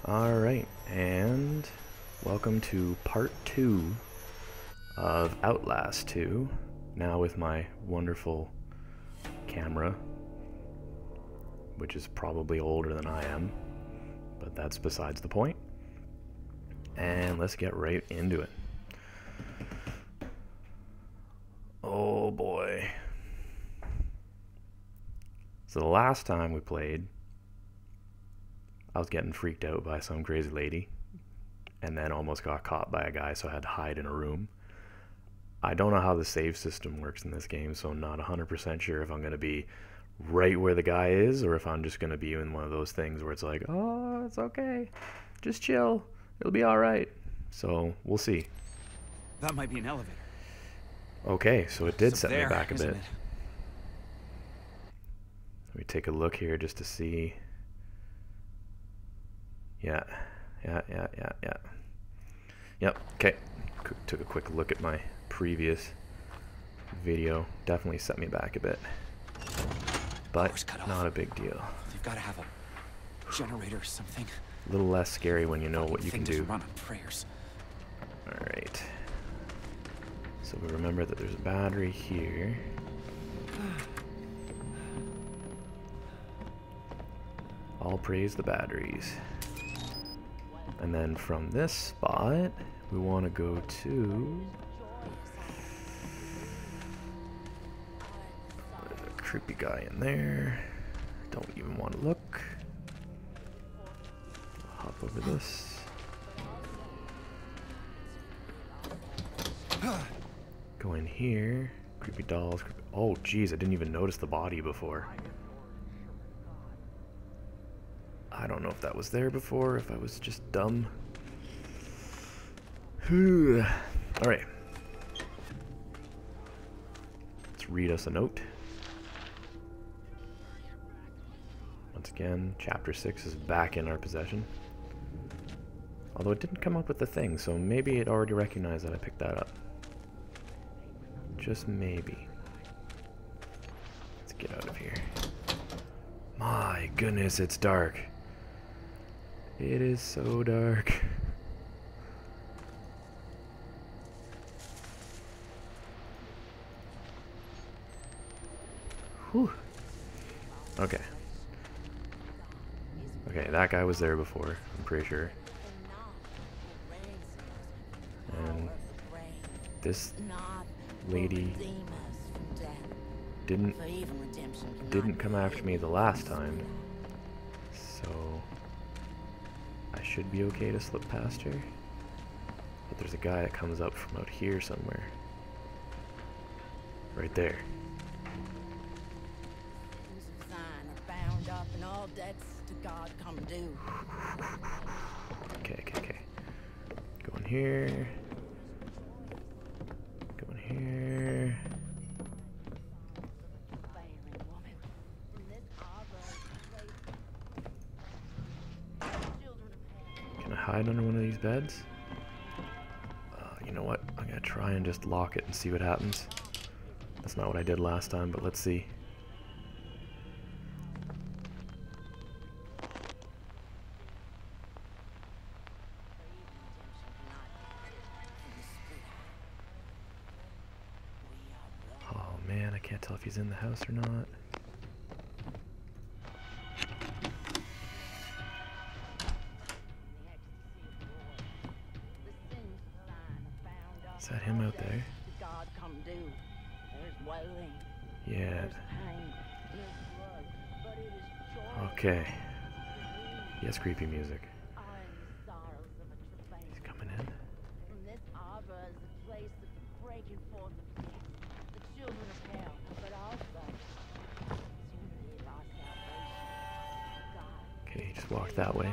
Alright, and welcome to part 2 of Outlast 2, now with my wonderful camera, which is probably older than I am, but that's besides the point. And let's get right into it. Oh boy. So the last time we played, I was getting freaked out by some crazy lady and then almost got caught by a guy, so I had to hide in a room. I don't know how the save system works in this game, so I'm not 100% sure if I'm going to be right where the guy is or if I'm just going to be in one of those things where it's like, oh, it's okay, just chill, it'll be alright. So we'll see. That might be an elevator. Okay, so it did set me there, back a bit. isn't it? Let me take a look here just to see. Yeah. Yep, okay. Took a quick look at my previous video. Definitely set me back a bit. But not a big deal. You've got to have a generator or something. A little less scary when you know what you can do. Run on prayers. Alright. So we remember that there's a battery here. All praise the batteries. And then from this spot, we want to go to... There's a creepy guy in there. Don't even want to look. Hop over this. Go in here. Creepy dolls. Oh, geez, I didn't even notice the body before. I don't know if that was there before, if I was just dumb. Alright. Let's read us a note. Once again, Chapter 6 is back in our possession. Although it didn't come up with the thing, so maybe it already recognized that I picked that up. Just maybe. Let's get out of here. My goodness, it's dark. It is so dark. Whew. Okay. Okay, that guy was there before, I'm pretty sure. And this lady didn't come after me the last time. So I should be okay to slip past her. But there's a guy that comes up from out here somewhere. Right there. Okay. Go in here. Go in here. Can I hide under one of these beds? You know what? I'm gonna try and just lock it and see what happens. That's not what I did last time, but let's see. Oh man, I can't tell if he's in the house or not. Is that him out there? Yeah. Okay. Yes, creepy music. He's coming in. Okay, just walk that way.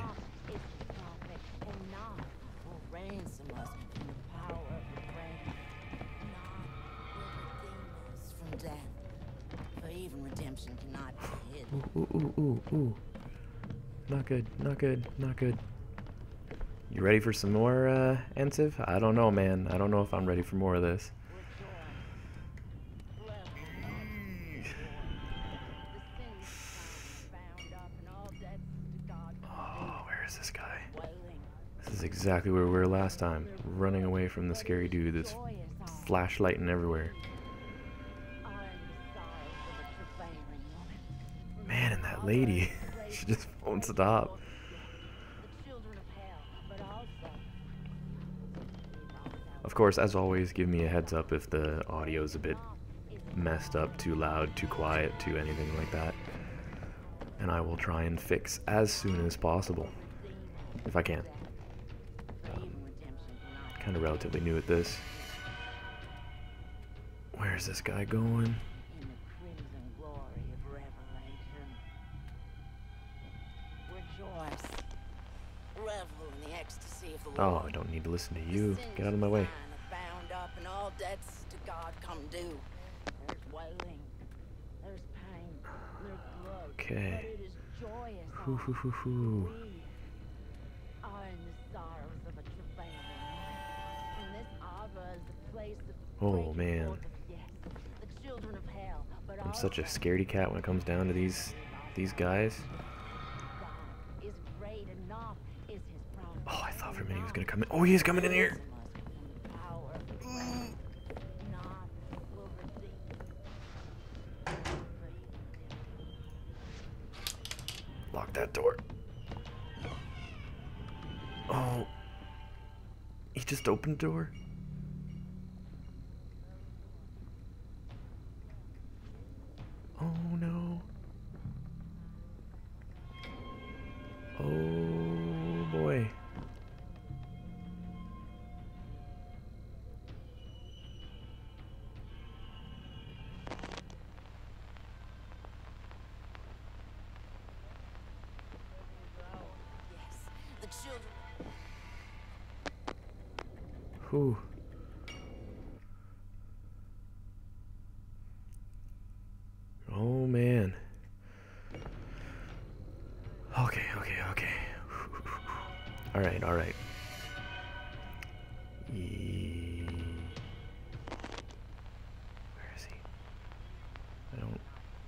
Ooh. Not good. You ready for some more, Ensiv? I don't know, man. I don't know if I'm ready for more of this. Oh, where is this guy? This is exactly where we were last time, running away from the scary dude that's flashlighting everywhere. Man, and that lady, she just won't stop. Of course, as always, give me a heads up if the audio's a bit messed up, too loud, too quiet, too anything like that. And I will try and fix as soon as possible, if I can. Kind of relatively new at this. Where's this guy going? Oh, I don't need to listen to you. Get out of my way. Okay. Hoo hoo hoo hoo. Oh man. I'm such a scaredy cat when it comes down to these guys. Oh, I thought for a minute he was gonna come in. Oh, he's coming in here. Lock that door. Oh. He just opened the door? Oh no. Oh boy. Whew. Oh man. Okay. Alright. Where is he? I don't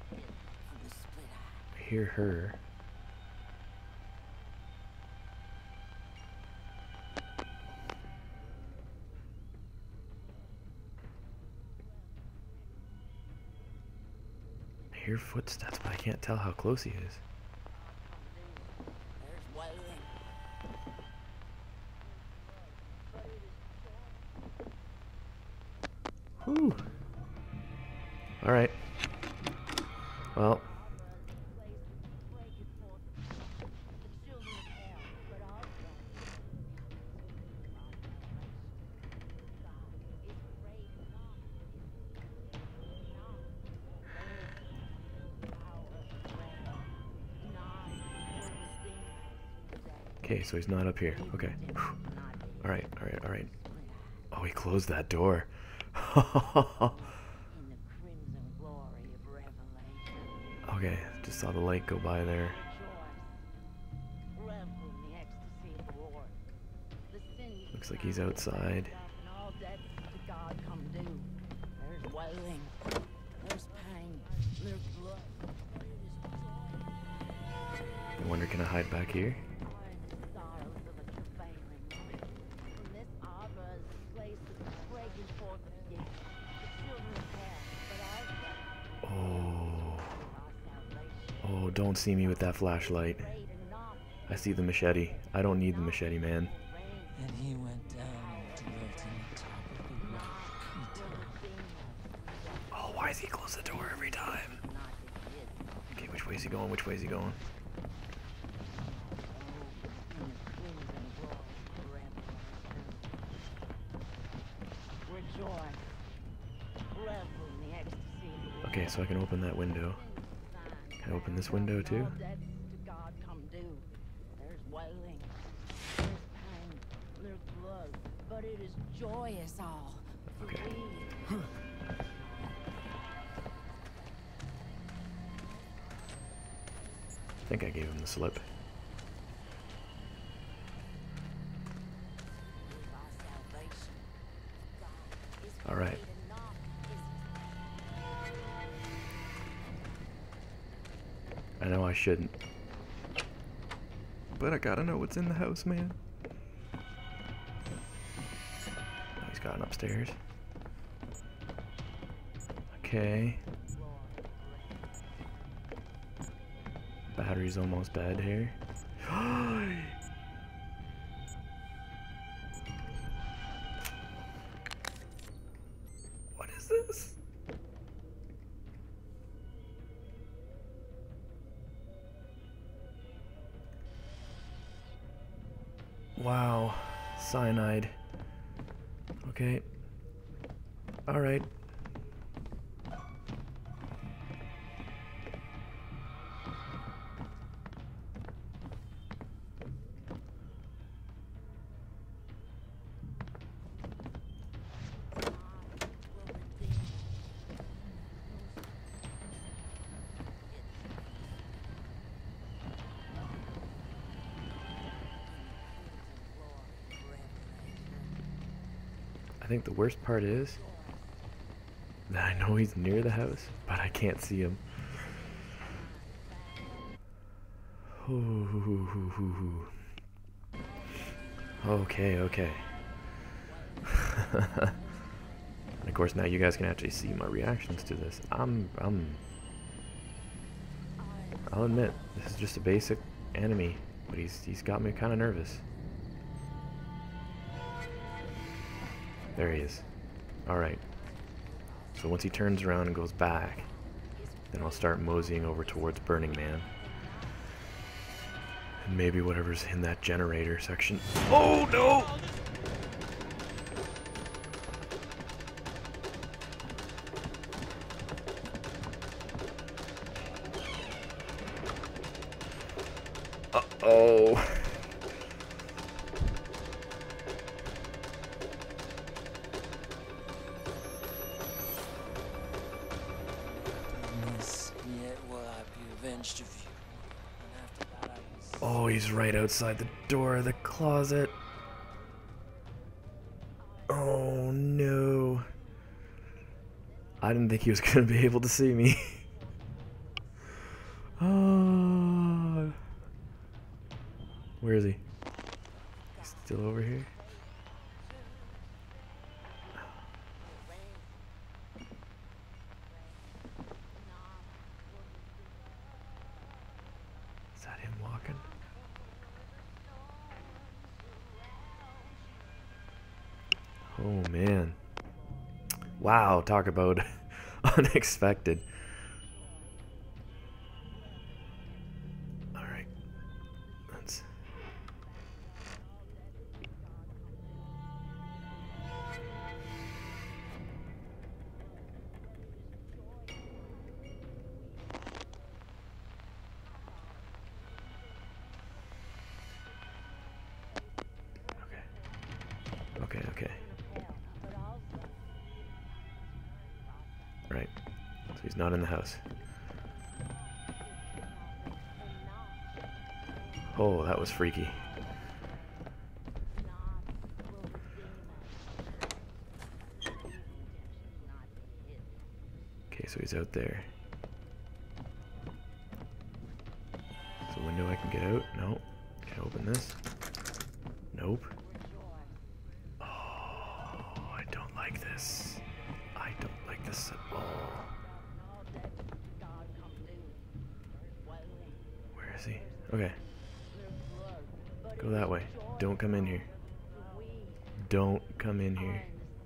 hear her. I hear footsteps, but I can't tell how close he is. Whew. Alright. Well. Okay, so he's not up here. Okay. Alright. Oh, he closed that door. Okay, just saw the light go by there. Looks like he's outside. I wonder, can I hide back here? Oh, don't see me with that flashlight. I see the machete. I don't need the machete, man. And he went down to live in the top of the rock. Oh, why does he close the door every time? Okay, which way is he going? Okay, so I can open that window. Can I open this window too? Okay. I think I gave him the slip. Alright. I know I shouldn't. But I gotta know what's in the house, man. gotten upstairs. Okay. Battery's almost dead here. What is this? Wow. Cyanide. Okay. Alright. I think the worst part is that I know he's near the house, but I can't see him. Okay, okay. And of course now you guys can actually see my reactions to this. I'll admit, this is just a basic enemy, but he's got me kind of nervous. There he is. Alright. So once he turns around and goes back, then I'll start moseying over towards Burning Man. And maybe whatever's in that generator section. Oh no! Uh-oh. Oh, he's right outside the door of the closet. Oh no. I didn't think he was gonna be able to see me. Oh. Where is he? He's still over here? Is that him walking? Oh man. Wow, talk about unexpected. Alright. Let's Okay. Right. So he's not in the house. Oh, that was freaky. Okay, so he's out there. There's a window I can get out? No. Can I open this? Nope. Oh, I don't like this. I don't like this at all. Where is he? Okay. Go that way. Don't come in here. Don't come in here.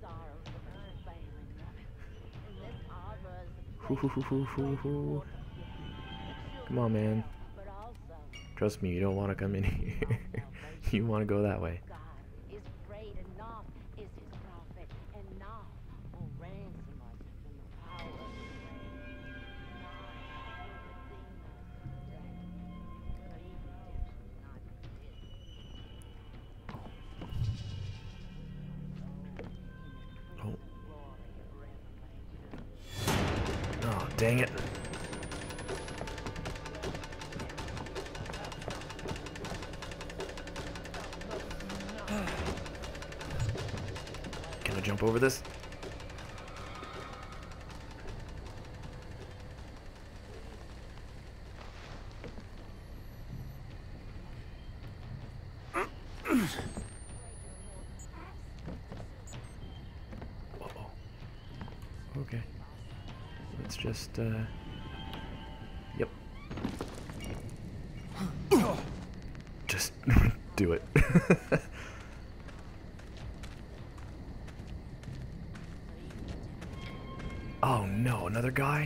Hoo. Come on, man. Trust me, you don't want to come in here. You want to go that way. Oh, dang it. Can I jump over this? just, yep. Just do it. Oh no, another guy?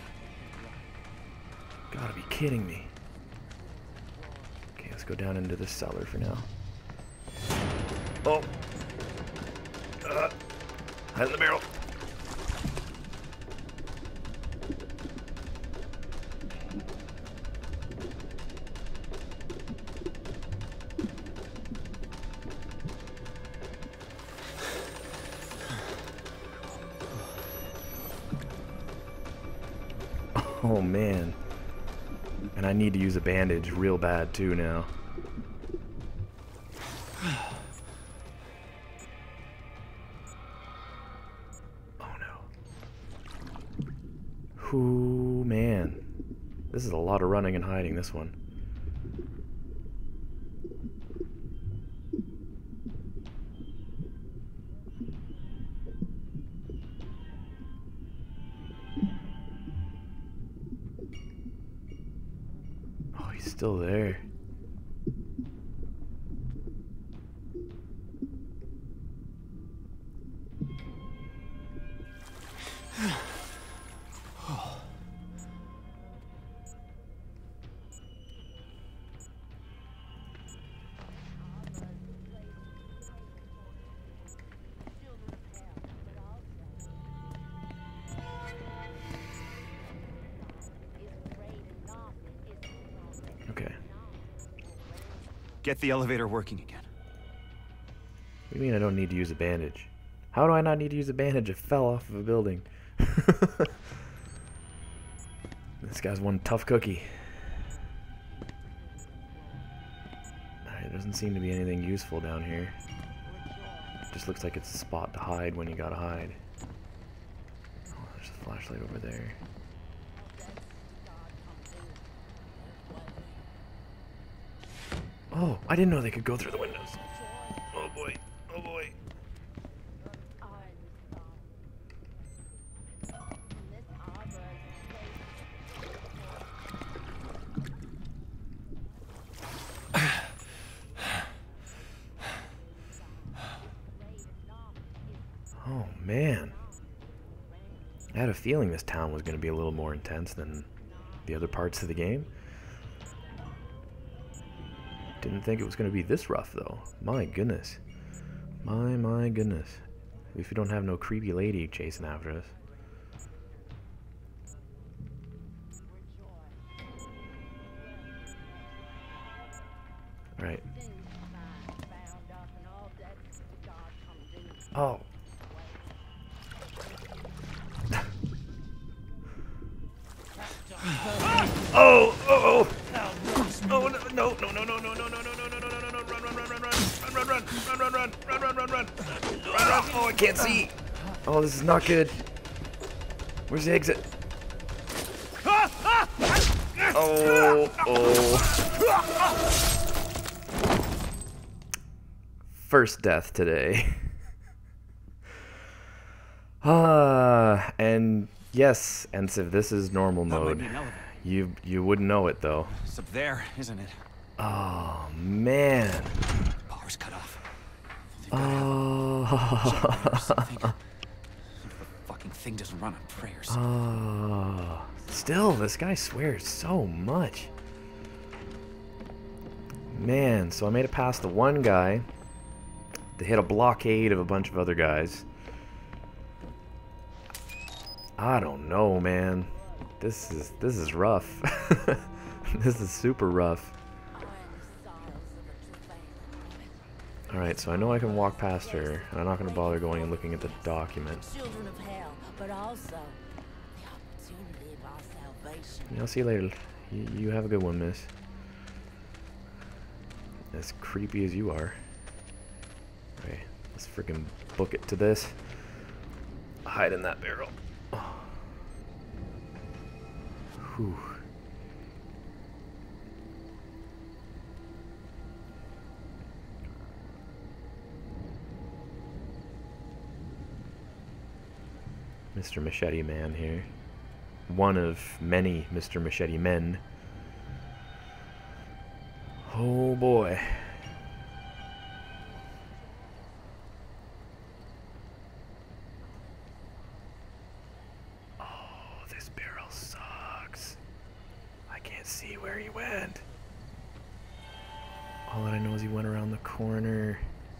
Gotta be kidding me. Okay, let's go down into the cellar for now. Oh! Hide in the barrel. Oh man. And I need to use a bandage real bad too now. Oh no. Whoo, man. This is a lot of running and hiding, this one. He's still there. Okay. Get the elevator working again. What do you mean I don't need to use a bandage? How do I not need to use a bandage? I fell off of a building. This guy's one tough cookie. Alright, there doesn't seem to be anything useful down here. It just looks like it's a spot to hide when you gotta hide. Oh, there's a flashlight over there. Oh, I didn't know they could go through the windows. Oh boy, oh boy. Oh man. I had a feeling this town was going to be a little more intense than the other parts of the game. Didn't think it was going to be this rough, though. My goodness. My goodness. At least we don't have no creepy lady chasing after us. Alright. Oh. Oh, oh, oh. Oh, no, no, no, no, no, no, no, no, no, no, no, no, no, no, run, run, run, run, run, run, run, run, run, run, run, run, run, run, run, run. Oh, I can't see. Oh, this is not good. Where's the exit? Oh, oh. First death today. And yes, Ensiv, this is normal mode. You wouldn't know it though. It's up there, isn't it? Oh man. Power's cut off. Oh. The fucking thing doesn't run on prayers. Oh. Still, this guy swears so much. Man, so I made it past the one guy. They hit a blockade of a bunch of other guys. I don't know, man. This is rough. This is super rough. Alright, so I know I can walk past her, and I'm not going to bother going and looking at the document. Children of hell, but also the opportunity of our salvation. Yeah, I'll see you later. You have a good one, miss. As creepy as you are. Okay, let's freaking book it to this. Hide in that barrel. Oh. Whew. Mr. Machete Man here. one of many Mr. Machete men. Oh boy. Oh, this barrel sucks. I can't see where he went. All that I know is he went around the corner.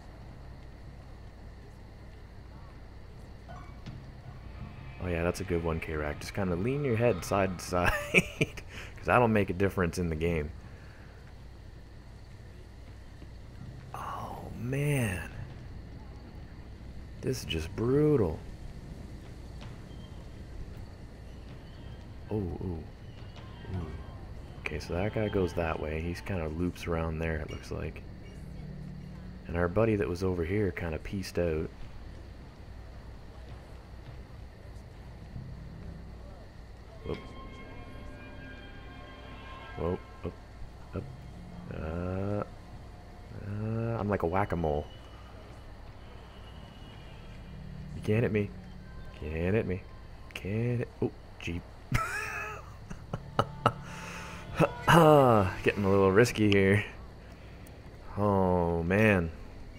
Oh yeah, that's a good one, K-Rack. Just kind of lean your head side to side, because that'll make a difference in the game. Oh man, this is just brutal. Oh, ooh, ooh. Okay, so that guy goes that way. He's kind of loops around there, it looks like. And our buddy that was over here kind of pieced out. Whoop. Whoa, up, up. I'm like a whack-a-mole. You can't hit me. Can't hit me. Can't hit. Oh, Jeep. Getting a little risky here. Oh, man.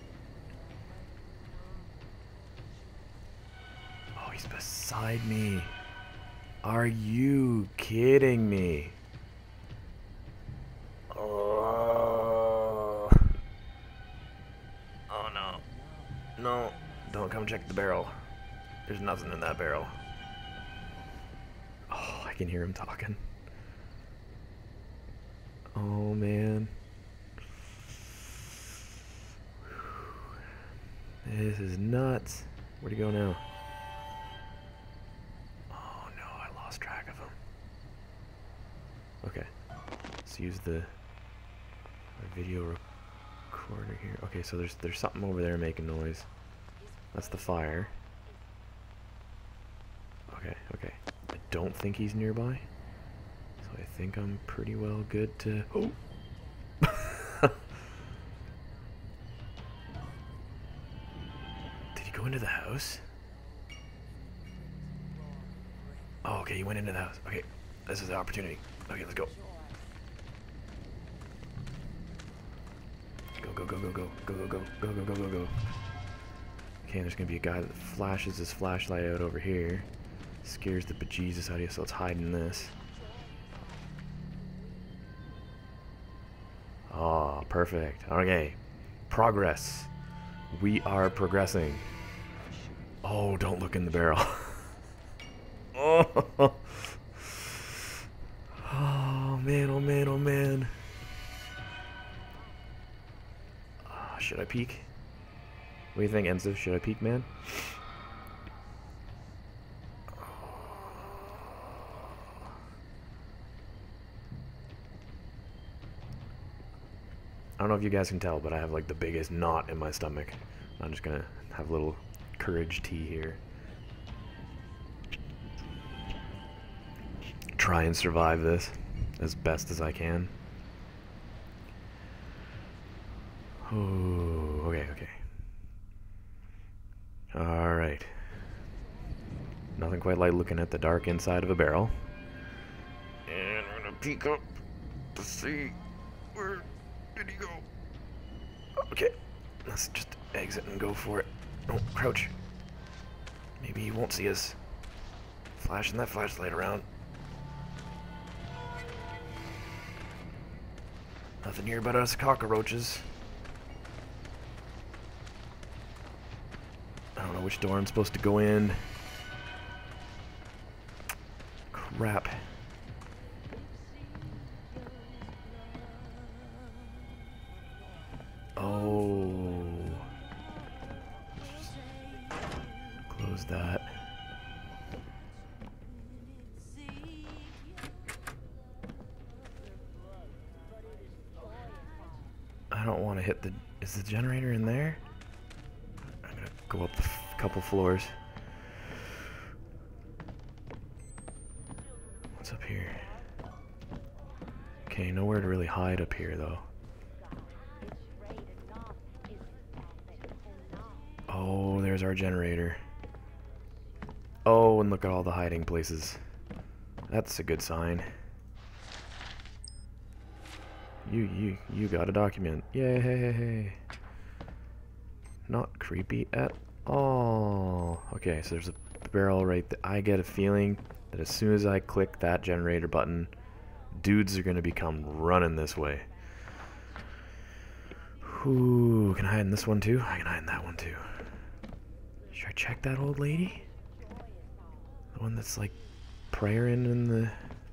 Oh, he's beside me. Are you kidding me? Oh. Oh no. No. Don't come check the barrel. There's nothing in that barrel. Oh, I can hear him talking. Oh man. This is nuts. Where'd he go now? Oh no, I lost track of him. Okay. Let's use the video recorder here. Okay, so there's something over there making noise. That's the fire. Okay, okay. I don't think he's nearby. So I think I'm pretty well good to... Oh! Did he go into the house? Oh, okay, he went into the house. Okay, this is the opportunity. Okay, let's go. Go, go, go, go, go, go, go, go, go, go, go, go, go. Okay, there's gonna be a guy that flashes his flashlight out over here. Scares the bejesus out of you, so let's hide in this. Oh, perfect. Okay. Progress. We are progressing. Oh, don't look in the barrel. Oh. Oh, man, oh, man, oh, man. Should I peek? What do you think, Enzo? Should I peek, man? I don't know if you guys can tell, but I have like the biggest knot in my stomach. I'm just gonna have a little courage tea here. Try and survive this as best as I can. Oh, okay, okay. Alright. Nothing quite like looking at the dark inside of a barrel. And I'm gonna peek up to see where did he go? Okay, let's just exit and go for it. Oh, crouch. Maybe he won't see us. Flashing that flashlight around. Nothing here but us cockroaches. I don't know which door I'm supposed to go in. Crap. Oh. Close that. I don't want to hit the... Is the generator in there? I'm gonna go up a couple floors. What's up here? Okay, nowhere to really hide up here though. Oh, there's our generator. Oh, and look at all the hiding places. That's a good sign. You got a document. Yay! Not creepy at all. Okay, so there's a barrel right there. I get a feeling that as soon as I click that generator button, dudes are gonna become running this way. Ooh, can I hide in this one too? I can hide in that one too. Should I check that old lady? The one that's like praying in the...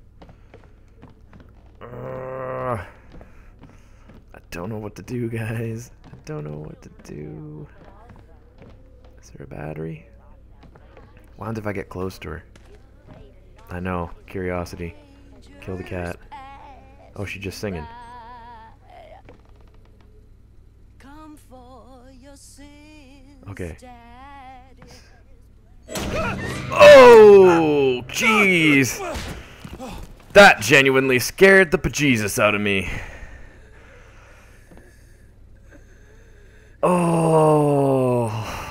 I don't know what to do, guys. I don't know what to do. Is there a battery? What happens if I get close to her? I know. Curiosity. Kill the cat. Oh, she's just singing. Okay. Oh, jeez. That genuinely scared the bejesus out of me. Oh.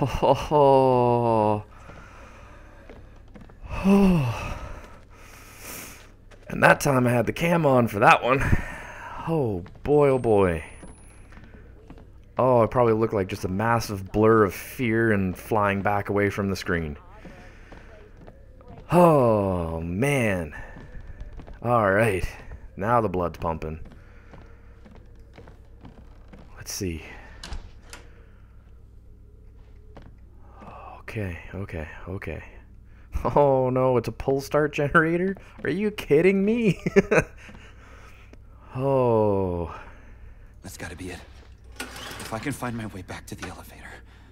And that time I had the cam on for that one. Oh boy, oh boy. Oh, it probably looked like just a massive blur of fear and flying back away from the screen. Oh, man. Alright. Now the blood's pumping. Let's see. Okay. Oh no, it's a pull start generator? Are you kidding me? Oh. That's gotta be it. If I can find my way back to the elevator.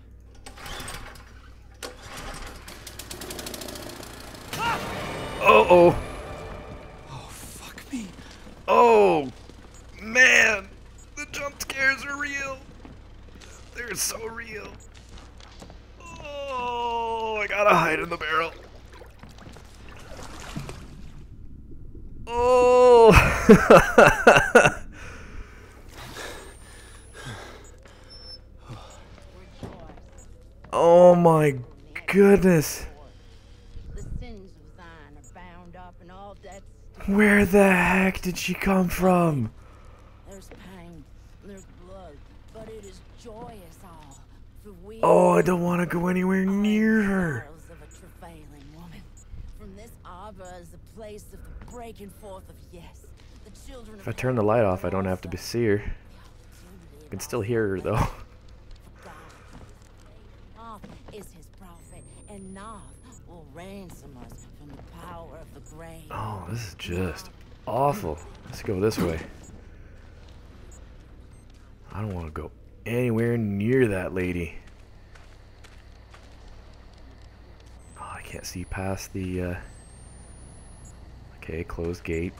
Uh-oh. Oh, fuck me. Oh, man. The jump scares are real. They're so real. Oh, I gotta hide in the barrel. Oh. Oh my goodness. The sins of thine are bound up in all debts. Where the heck did she come from? There's pain, there's blood, but it is joyous all. For we Oh, I don't want to go anywhere near her. Of a travailing woman. From this arbor is the place of the breaking forth of yes. The children If I turn the light off, I don't have to see her. I can still hear her though. Is his prophet, and Noth will ransom us from the power of the grave. Oh, this is just awful. Let's go this way. I don't want to go anywhere near that lady. Oh, I can't see past the, Okay, closed gate.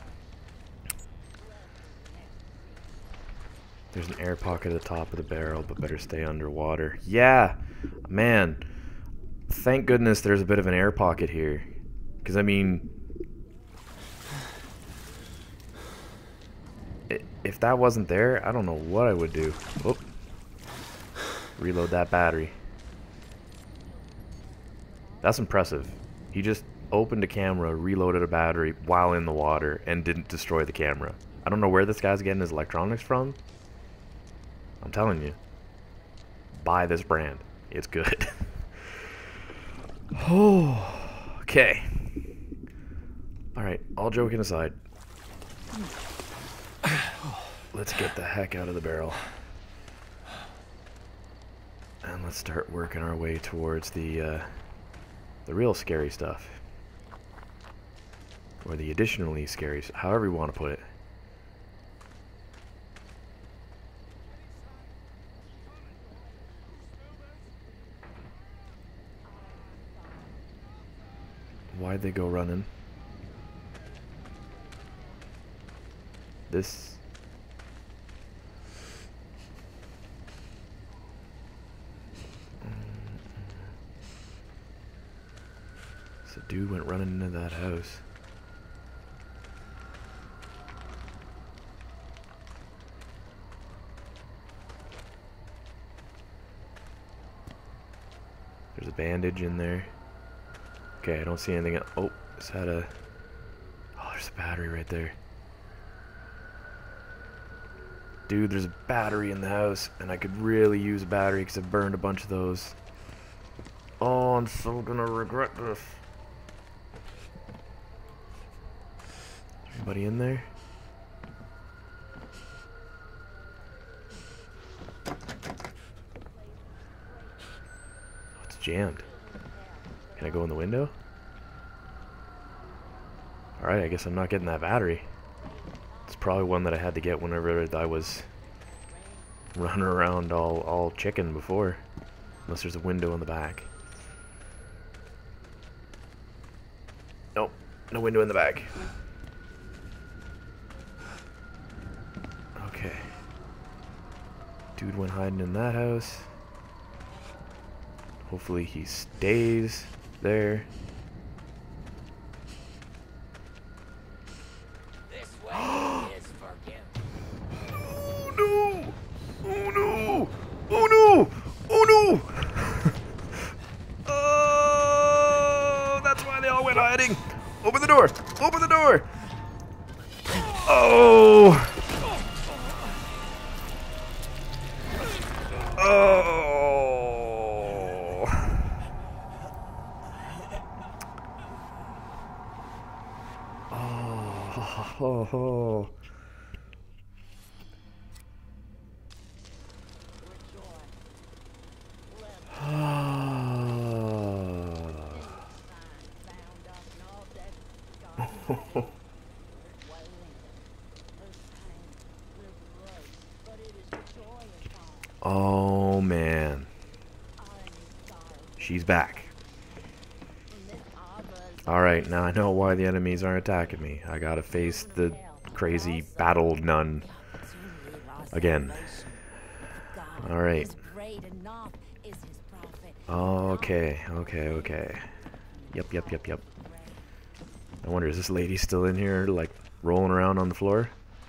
There's an air pocket at the top of the barrel, but better stay underwater. Yeah! Man, thank goodness there's a bit of an air pocket here. Because, I mean... if that wasn't there, I don't know what I would do. Oh. Reload that battery. That's impressive. He just opened a camera, reloaded a battery while in the water, and didn't destroy the camera. I don't know where this guy's getting his electronics from. I'm telling you. Buy this brand. It's good. Oh, okay. Alright, all joking aside. Let's get the heck out of the barrel. And let's start working our way towards the real scary stuff. Or the additionally scary, however you want to put it. Why'd they go running? This... So dude went running into that house. There's a bandage in there. Okay, I don't see anything. Oh, is that a... there's a battery right there. Dude, there's a battery in the house, and I could really use a battery because I've burned a bunch of those. Oh, I'm so gonna regret this. Anybody in there? Oh, it's jammed. Can I go in the window? Alright, I guess I'm not getting that battery. It's probably one that I had to get whenever I was running around all chicken before. Unless there's a window in the back. Nope, no window in the back. Okay. Dude went hiding in that house. Hopefully he stays there. This way is forgiven. Oh no! Oh no! Oh no! Oh no! Oh, that's why they all went hiding. Open the door! Open the door! Oh! Oh! Oh! Oh man, she's back. Alright, now I know why the enemies aren't attacking me. I gotta face the crazy battle nun again. Alright. Okay. Yep. I wonder, is this lady still in here, like, rolling around on the floor?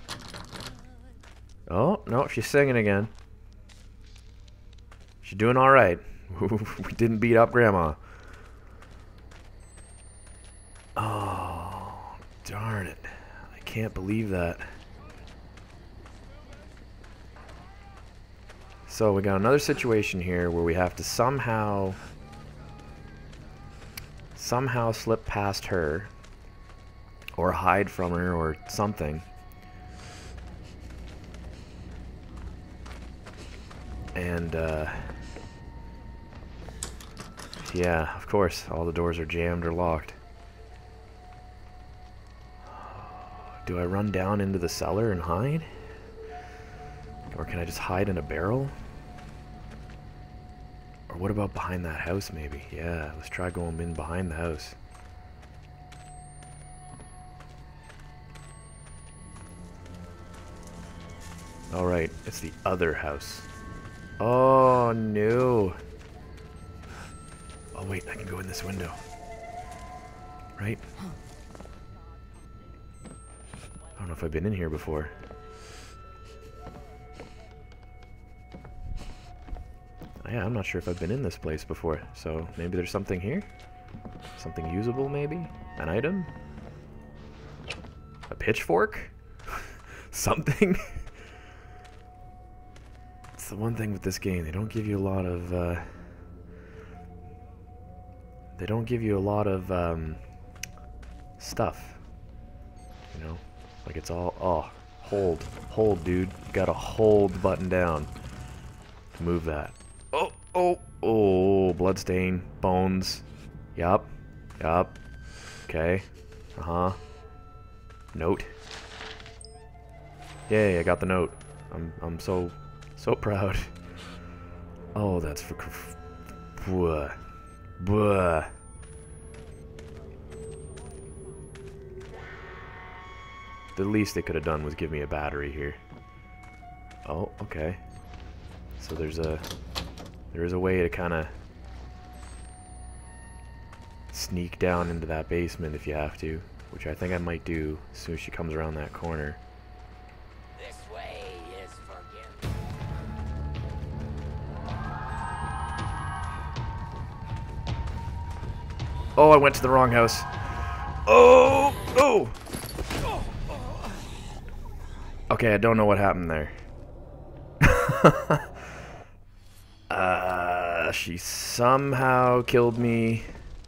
Oh, no, she's singing again. She's doing alright. We didn't beat up Grandma. Oh, darn it. I can't believe that. So we got another situation here where we have to somehow slip past her or hide from her or something. And yeah, of course, all the doors are jammed or locked. Do I run down into the cellar and hide? Or can I just hide in a barrel? Or what about behind that house, maybe? Yeah, let's try going in behind the house. Alright, it's the other house. Oh, no. Oh, wait, I can go in this window. Right? I don't know if I've been in here before. Yeah, I'm not sure if I've been in this place before, so maybe there's something here? Something usable, maybe? An item? A pitchfork? Something? It's the one thing with this game, they don't give you a lot of, stuff. You know? Like it's all, oh, hold, dude. You gotta hold the button down to move that. Oh, bloodstain, bones. Yup. Okay. Note. Yay, I got the note. I'm so proud. Oh, that's for buh. The least they could have done was give me a battery here. Oh, okay. So there is a way to kind of sneak down into that basement if you have to, which I think I might do as soon as she comes around that corner. This way is forgiven. Oh, I went to the wrong house. Oh! Okay, I don't know what happened there. She somehow killed me.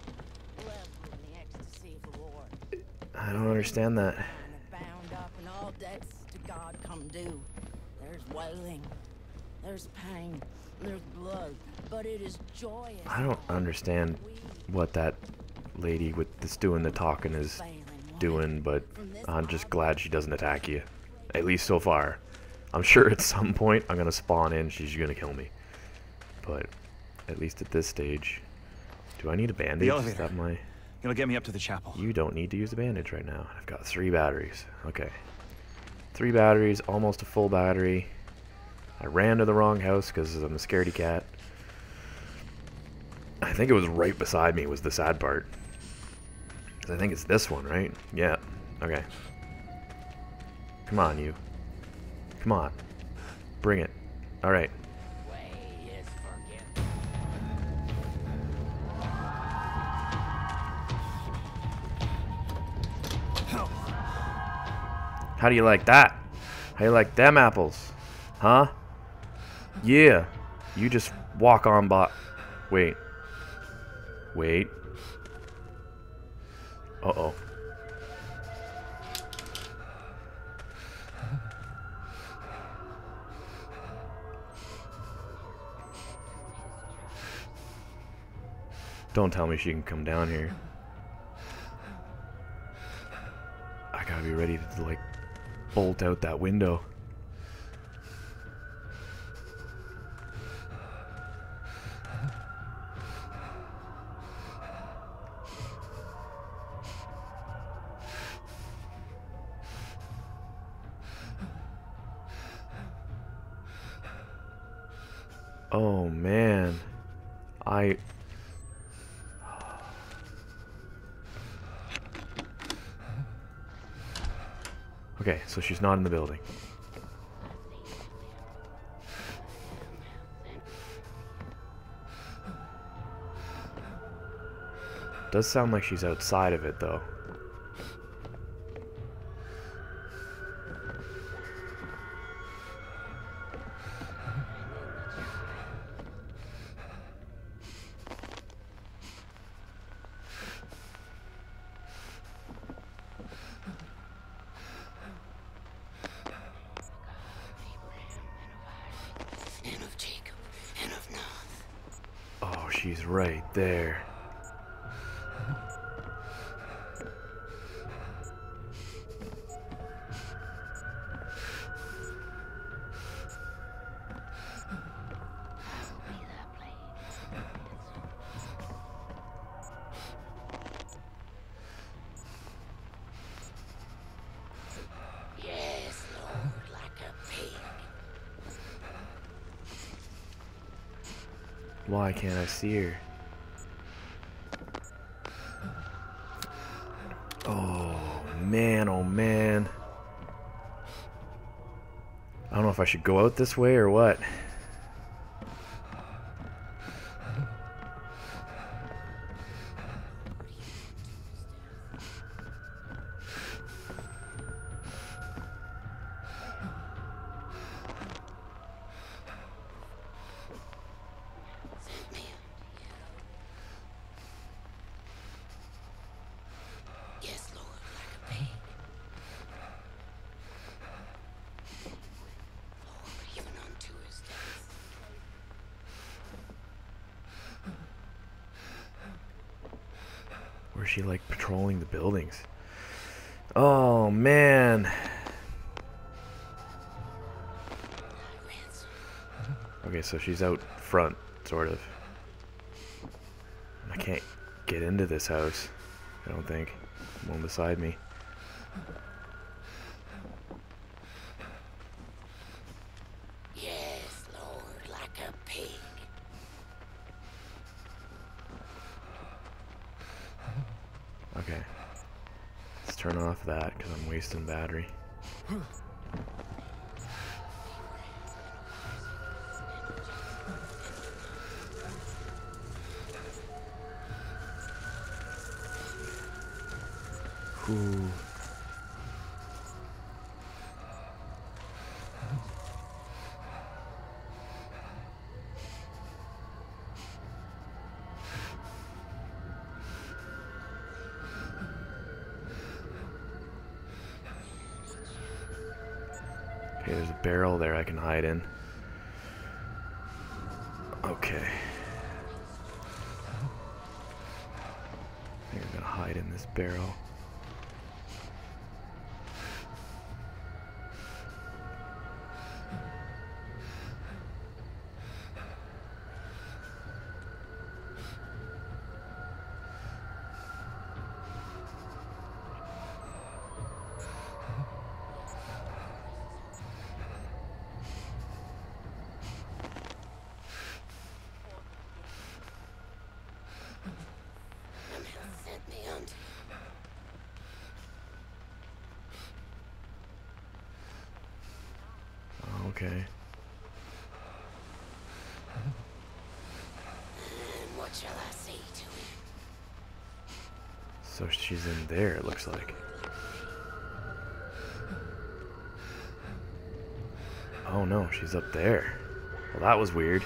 I don't understand that. Bound up and all debts to God come due. There's wailing, there's pain, there's blood, but it is joyous. I don't understand what that lady with that's doing the talking is doing, but I'm just glad she doesn't attack you. At least so far. I'm sure at some point I'm gonna spawn in, she's gonna kill me. But at least at this stage. Do I need a bandage? Is that my... It'll get me up to the chapel. You don't need to use a bandage right now. I've got 3 batteries. Okay. 3 batteries, almost a full battery. I ran to the wrong house because I'm a scaredy cat. I think it was right beside me was the sad part. 'Cause I think it's this one, right? Yeah. Okay. Come on, you. Come on. Bring it. Alright. How do you like that? How you like them apples? Huh? Yeah. You just walk on by. Wait. Wait. Uh-oh. Don't tell me she can come down here. I gotta be ready to, like, bolt out that window. Oh man, okay, so she's not in the building. Does sound like she's outside of it though. Oh, she's right there. Why can't I see her? Oh man, oh man. I don't know if I should go out this way or what. Where's she like patrolling the buildings? Oh man. Okay, so she's out front, sort of. I can't get into this house, I don't think. One beside me. Yes, Lord, like a pig. Okay. Let's turn off that because I'm wasting battery. Ooh. there's a barrel there I can hide in. Okay. I think I'm gonna hide in this barrel. Okay. And what shall I say to him? So she's in there, it looks like. Oh no, she's up there. Well, that was weird.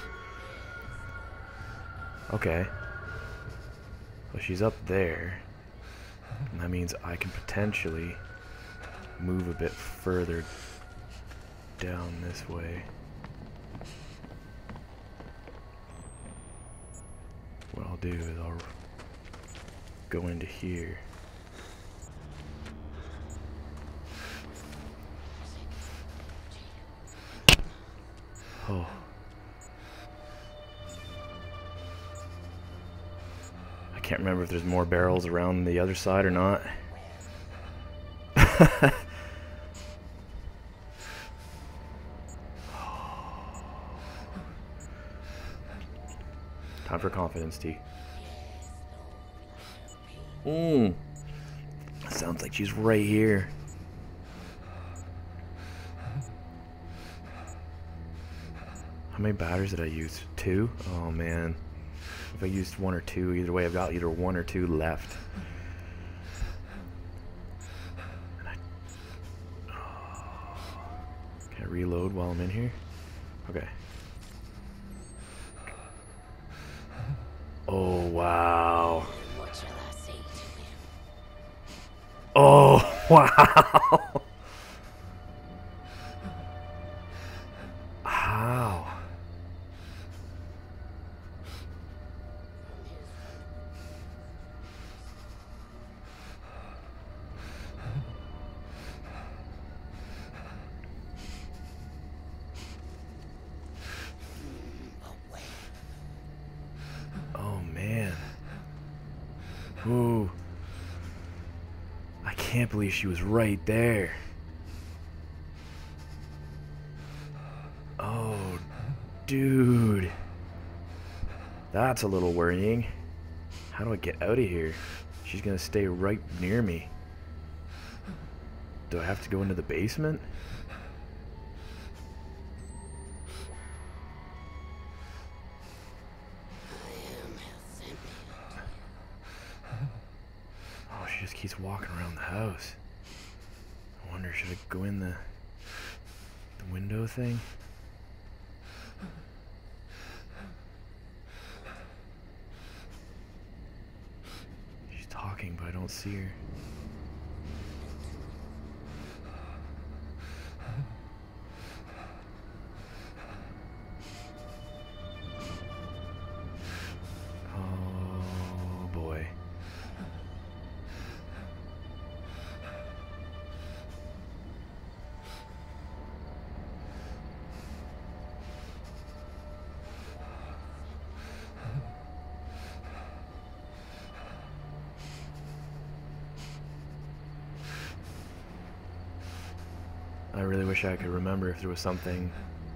Okay. Well, she's up there. And that means I can potentially move a bit further down this way. What I'll do is I'll go into here. Oh. I can't remember if there's more barrels around the other side or not. Time for confidence, T. Sounds like she's right here. How many batteries did I use? 2? Oh man. If I used 1 or 2, either way I've got either 1 or 2 left. Can I reload while I'm in here? Okay. Oh, wow. What shall I say to him? Oh, wow. How? Oh, man. Ooh. I can't believe she was right there. Oh, dude. That's a little worrying. How do I get out of here? She's gonna stay right near me. Do I have to go into the basement? Oh, she just keeps walking around the house. I wonder, should I go in the window thing? She's talking, but I don't see her. Oh boy. I really wish I could remember if there was something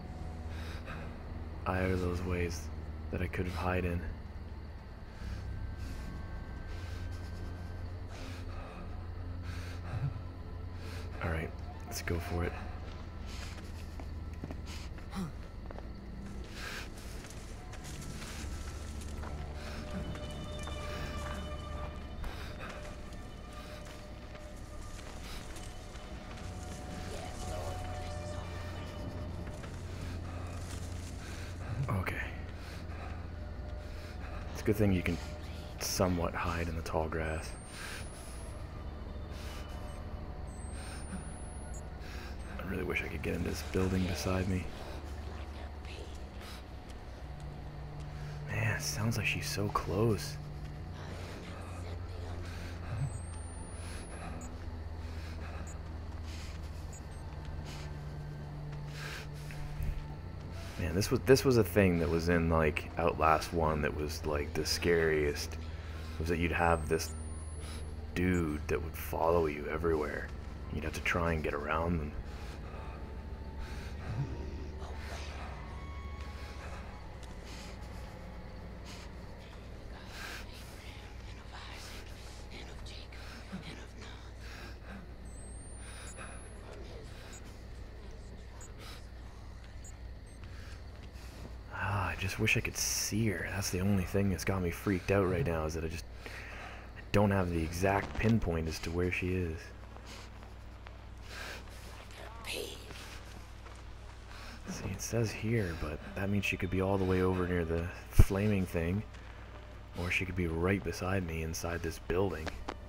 either of those ways that I could have hide in. Alright, let's go for it. Okay. It's a good thing you can somewhat hide in the tall grass. I really wish I could get into this building beside me. Man, it sounds like she's so close. Man, this was a thing that was in like Outlast 1 that was like the scariest. Was that you'd have this dude that would follow you everywhere. You'd have to try and get around them. I just wish I could see her. That's the only thing that's got me freaked out right now, is that I don't have the exact pinpoint as to where she is. See, it says here, but that means she could be all the way over near the flaming thing, or she could be right beside me inside this building.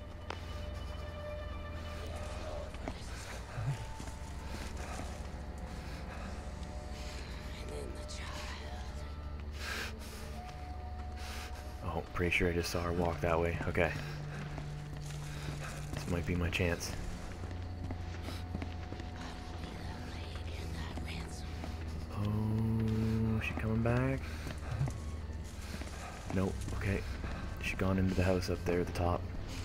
Oh, pretty sure I just saw her walk that way. Okay. This might be my chance. Oh, is she coming back? Nope. Okay. She's gone into the house up there at the top.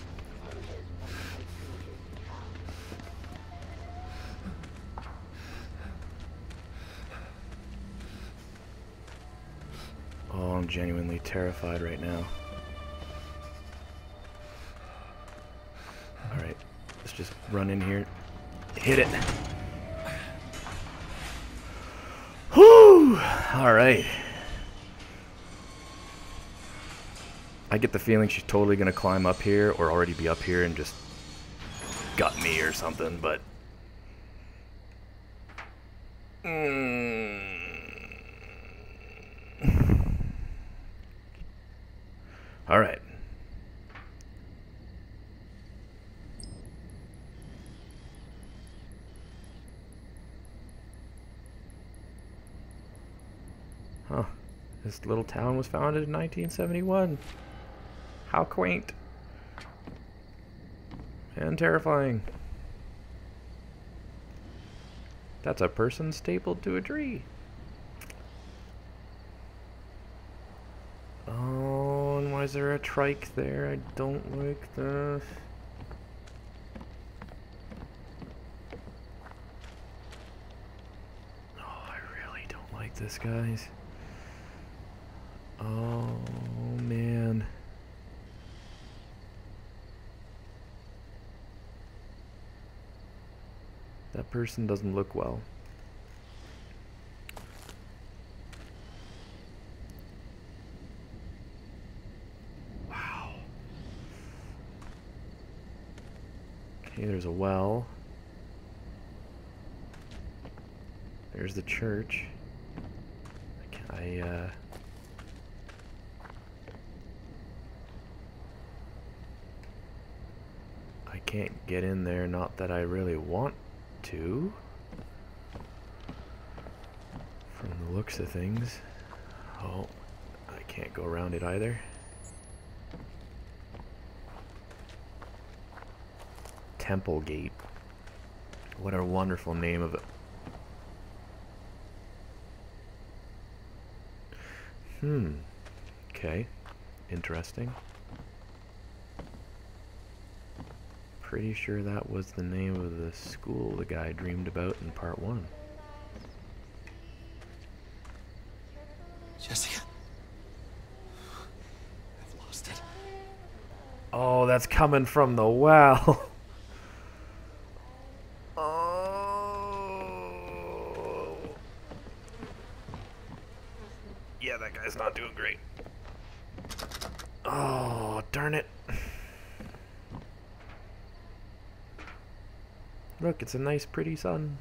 Oh, I'm genuinely terrified right now. Alright, let's just run in here. Hit it! Whew! Alright. I get the feeling she's totally gonna climb up here, or already be up here and just gut me or something, but... Alright. Huh. This little town was founded in 1971. How quaint. And terrifying. That's a person stapled to a tree. Oh, and why is there a trike there? I don't like this. Oh, I really don't like this, guys. Oh, man. That person doesn't look well. Wow. Okay, there's a well. There's the church. I can't get in there, not that I really want to, from the looks of things. Oh, I can't go around it either. Temple Gate. What a wonderful name of it. Okay. Interesting. Pretty sure that was the name of the school the guy dreamed about in part 1. Jessica. I've lost it. Oh, that's coming from the well. Oh. Yeah, that guy's not doing great. Oh, darn it. Look, it's a nice, pretty sun.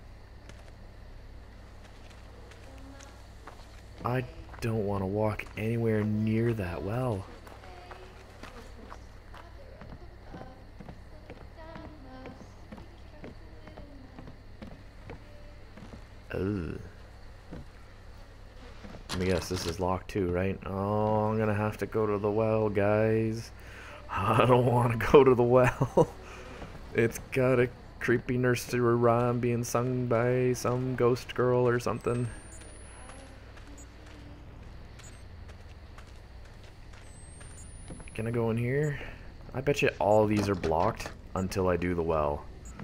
I don't want to walk anywhere near that well. Ugh. Let me guess, this is locked too, right? Oh, I'm gonna have to go to the well, guys. I don't want to go to the well. It's got a creepy nursery rhyme being sung by some ghost girl or something. Can I go in here? I bet you all these are blocked until I do the well.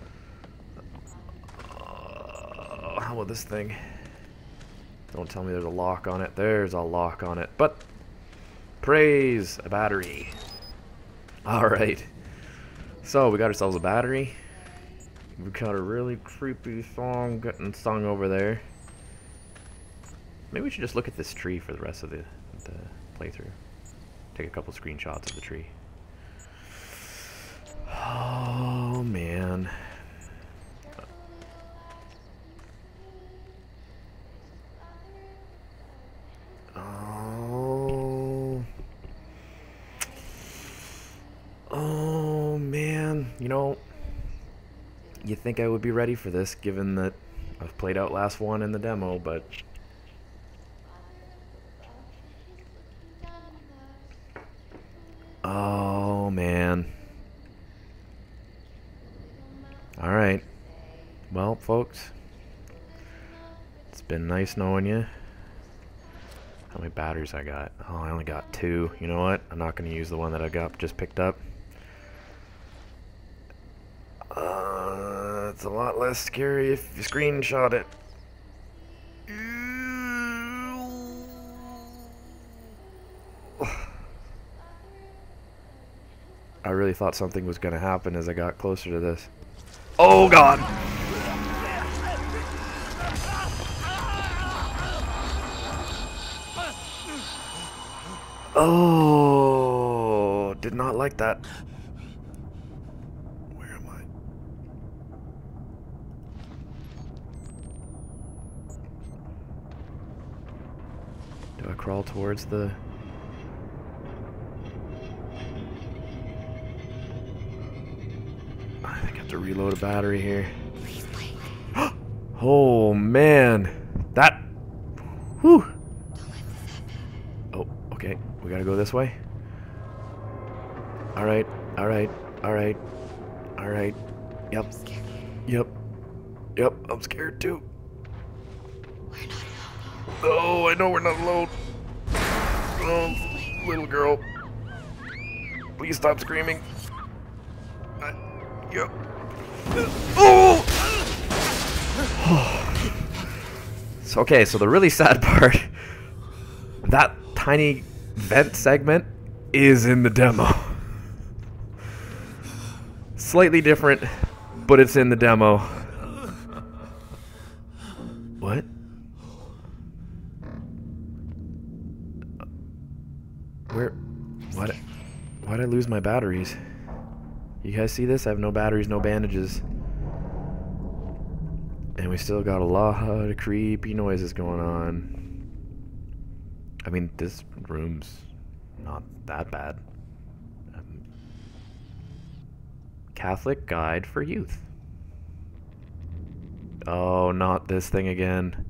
How about this thing? Don't tell me there's a lock on it. There's a lock on it. But, praise a battery. Alright. So, we got ourselves a battery. We got a really creepy song getting sung over there. Maybe we should just look at this tree for the rest of the playthrough. Take a couple screenshots of the tree. Oh, man. Oh, man. You know, you'd think I would be ready for this, given that I've played Outlast 1 in the demo, but... Oh, man. Alright. Well, folks. It's been nice knowing you. How many batteries I got? Oh, I only got 2. You know what? I'm not going to use the one that I just picked up. It's a lot less scary if you screenshot it. I really thought something was going to happen as I got closer to this. Oh, God! Oh, did not like that. Where am I? Do I crawl towards the... I think I have to reload a battery here. Oh, man. That... Whew. Oh, okay. We gotta go this way. Alright, alright, alright, alright. Yep. Yep. Yep, I'm scared too. Oh, I know we're not alone. Oh, little girl. Please stop screaming. Yep. Oh! So, okay, so the really sad part, that tiny vent segment is in the demo. Slightly different, but it's in the demo. What? Where? Why'd I lose my batteries? You guys see this? I have no batteries, no bandages. And we still got a lot of creepy noises going on. I mean, this room's not that bad. Catholic Guide for Youth. Oh, not this thing again.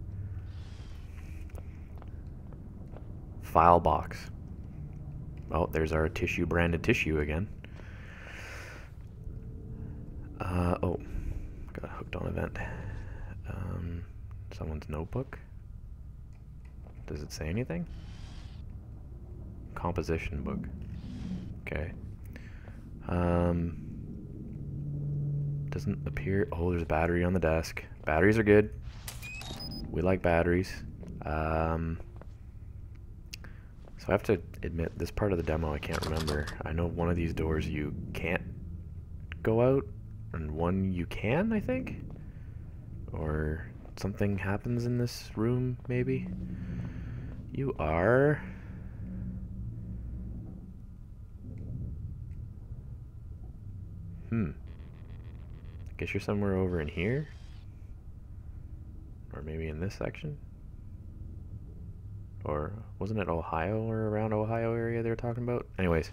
File box. Oh, there's our tissue branded tissue again. Oh, got hooked on event. Someone's notebook. Does it say anything? Composition book. Okay. Doesn't appear. Oh, there's a battery on the desk. Batteries are good. We like batteries. So I have to admit, this part of the demo I can't remember. I know one of these doors you can't go out, and one you can, I think? Or something happens in this room, maybe? You are... Guess you're somewhere over in here? Or maybe in this section? Or wasn't it Ohio or around Ohio area they were talking about? Anyways.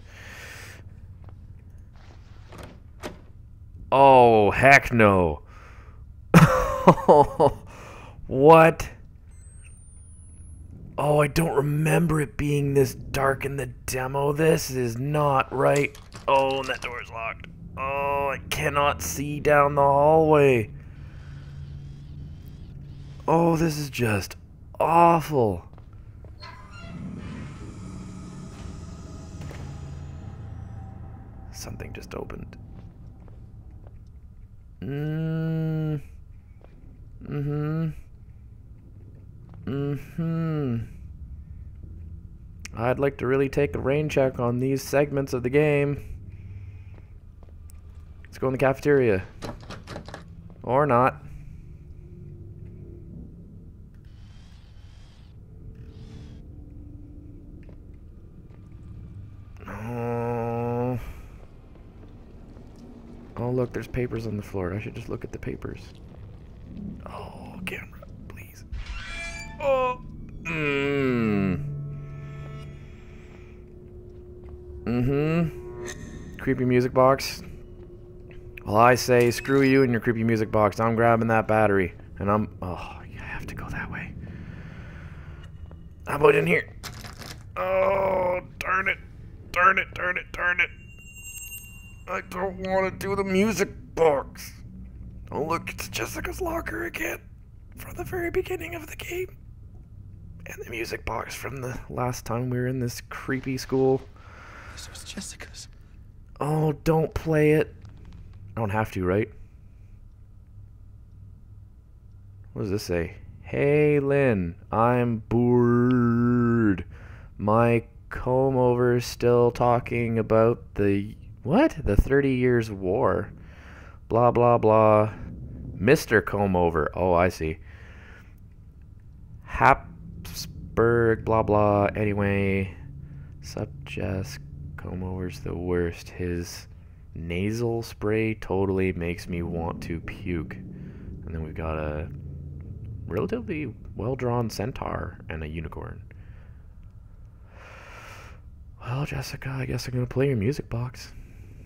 Oh, heck no. What? Oh, I don't remember it being this dark in the demo. This is not right. Oh, and that door's locked. Oh, I cannot see down the hallway. Oh, this is just awful. Something just opened. I'd like to really take a rain check on these segments of the game. Let's go in the cafeteria. Or not. Oh. Oh, look, there's papers on the floor. I should just look at the papers. Oh, camera, please. Oh. Creepy music box. Well, I say screw you and your creepy music box. I'm grabbing that battery. And oh, I have to go that way. How about in here? Oh, darn it. Darn it, darn it, darn it. I don't want to do the music box. Oh, look, it's Jessica's locker again. From the very beginning of the game. And the music box from the last time we were in this creepy school. This was Jessica's. Oh, don't play it. I don't have to, right? What does this say? Hey, Lynn, I'm bored. My comb-over is still talking about the... What? The 30 Years' War. Blah, blah, blah. Mr. Comb-over. Oh, I see. Habsburg, blah, blah. Anyway, Jess. Comb-over's the worst. His nasal spray totally makes me want to puke. And then we've got a relatively well-drawn centaur and a unicorn. Well, Jessica, I guess I'm gonna play your music box.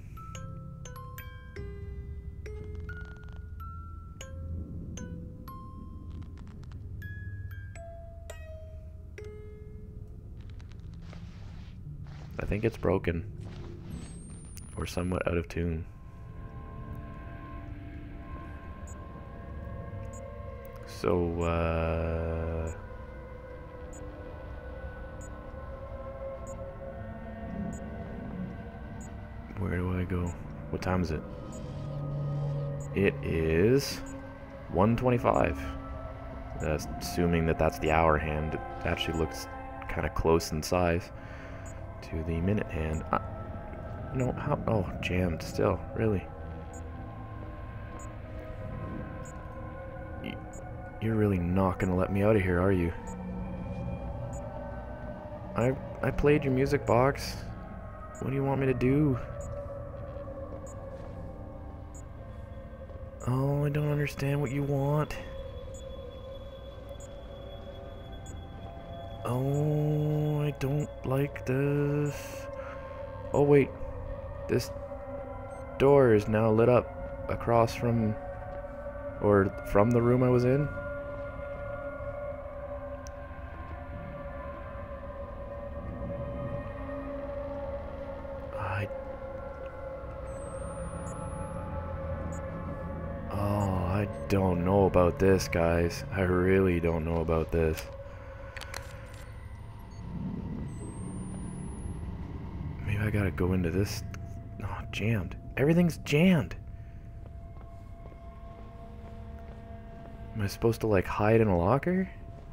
I think it's broken. Or somewhat out of tune. So, where do I go? What time is it? It is 1:25. Assuming that that's the hour hand. It actually looks kind of close in size to the minute hand. No, how? Oh, jammed still. Really? You're really not gonna let me out of here, are you? I played your music box. What do you want me to do? Oh, I don't understand what you want. Oh, I don't like this. Oh, wait. This door is now lit up across from, or from the room I was in. I don't know about this, guys. I really don't know about this. Maybe I gotta go into this. Oh, jammed. Everything's jammed. Am I supposed to, like, hide in a locker?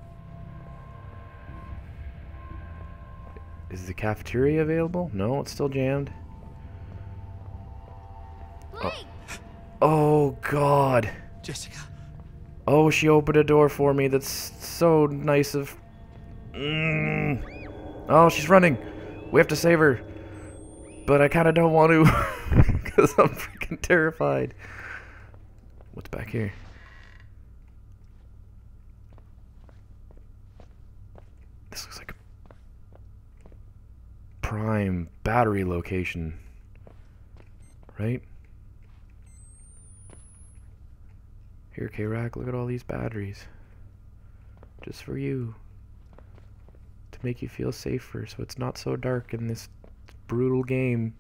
Is the cafeteria available? No, it's still jammed. Oh, God. Jessica. Oh, she opened a door for me. That's so nice of... Oh, she's running. We have to save her. But I kind of don't want to. Because I'm freaking terrified. What's back here? This looks like a prime battery location. Right? Here, K-Rack, look at all these batteries. Just for you. To make you feel safer so it's not so dark in this brutal game.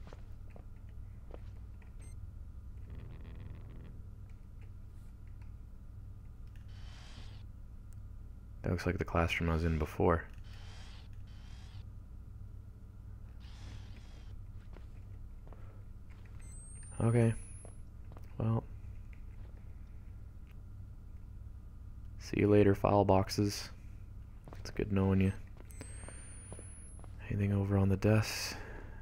That looks like the classroom I was in before. Okay. Well. See you later, file boxes. It's good knowing you. Anything over on the desk?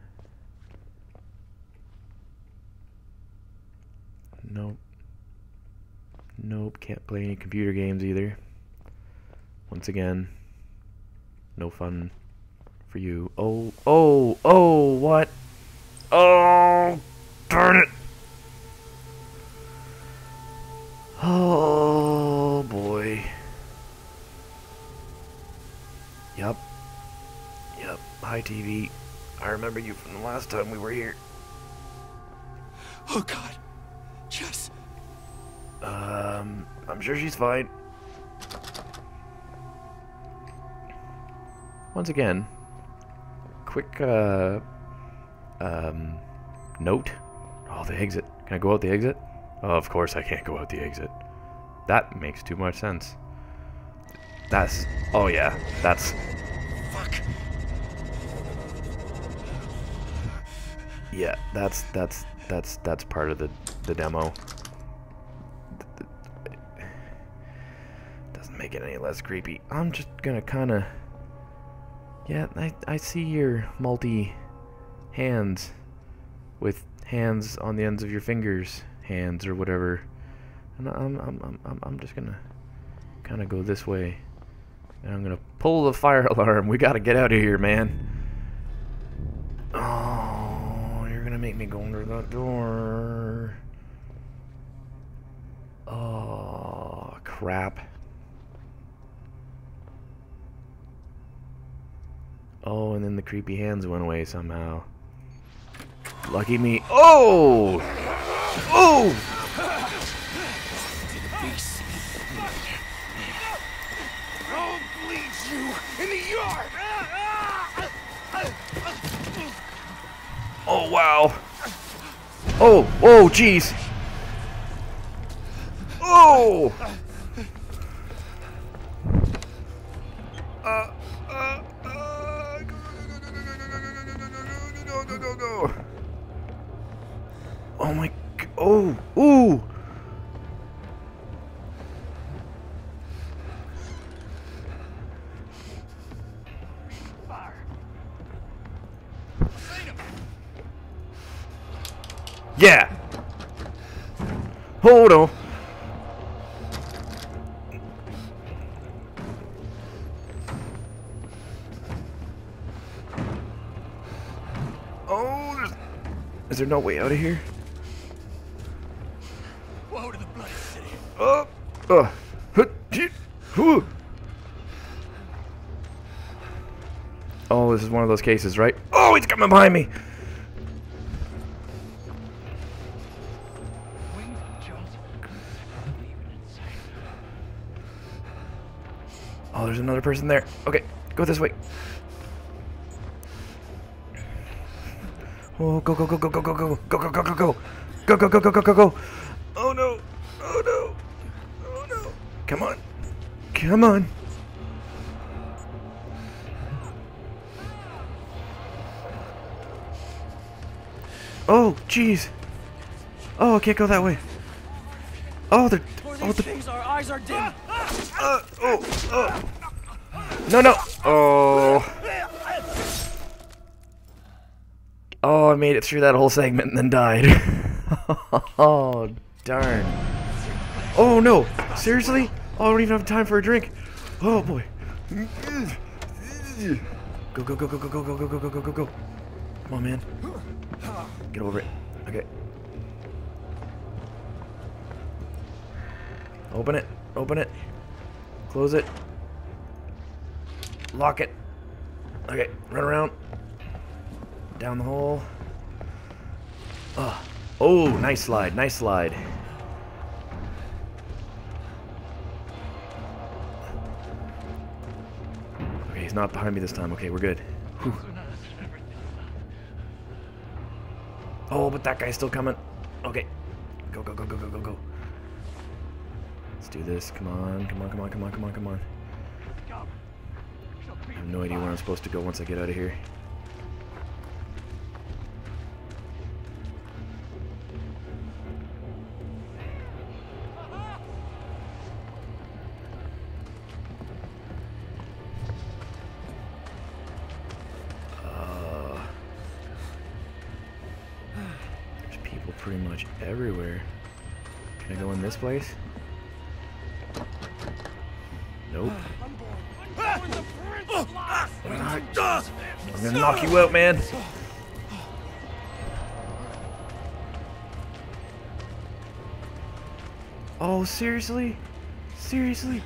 Nope. Nope, can't play any computer games either. Once again, no fun for you. Oh, oh, oh, what? Oh, darn it. Oh, boy. Yup. Yep. Hi, TV. I remember you from the last time we were here. Oh, God. Jess. I'm sure she's fine. Once again, quick, note. Oh, the exit. Can I go out the exit? Oh, of course I can't go out the exit. That makes too much sense. That's... Oh, yeah. That's... Fuck. Yeah, that's part of the demo. Doesn't make it any less creepy. I'm just gonna kinda... Yeah, I see your multi-hands with hands on the ends of your fingers, hands or whatever, and I'm just gonna kind of go this way, and I'm gonna pull the fire alarm. We gotta get out of here, man. Oh, you're gonna make me go under that door. Oh, crap. Oh, and then the creepy hands went away somehow. Lucky me. Oh! Oh! I'll bleed you in the yard. Oh, wow. Oh, oh, jeez. Oh! Go. Oh my... Oh! Ooh! Yeah! Hold on. Oh, is there no way out of here? Woe to the bloody city. Oh, this is one of those cases, right? Oh, he's coming behind me! Oh, there's another person there. Okay, go this way. Oh, go, go, go, go, go, go, go, go, go, go, go, go, go, go, go, go, go, go, go. Oh no, oh no, oh no. Come on, come on. Oh, jeez. Oh, I can't go that way. Oh, they're... Oh, the... Our eyes are dim. No, no. Oh. Oh, I made it through that whole segment and then died. Oh, darn. Oh, no. Seriously? Oh, I don't even have time for a drink. Oh, boy. Go, go, go, go, go, go, go, go, go, go, go, go, go. Come on, man. Get over it. Okay. Open it. Open it. Close it. Lock it. Okay, run around. Down the hole. Oh, nice slide, nice slide. He's not behind me this time. Okay, we're good. Whew. Oh, but that guy's still coming. Okay. Go, go, go, go, go, go, go. Let's do this. Come on, come on, come on, come on, come on, come on. I have no idea where I'm supposed to go once I get out of here. There's people pretty much everywhere. Can I go in this place? Nope. I'm gonna knock you out, man. Oh, seriously? Seriously?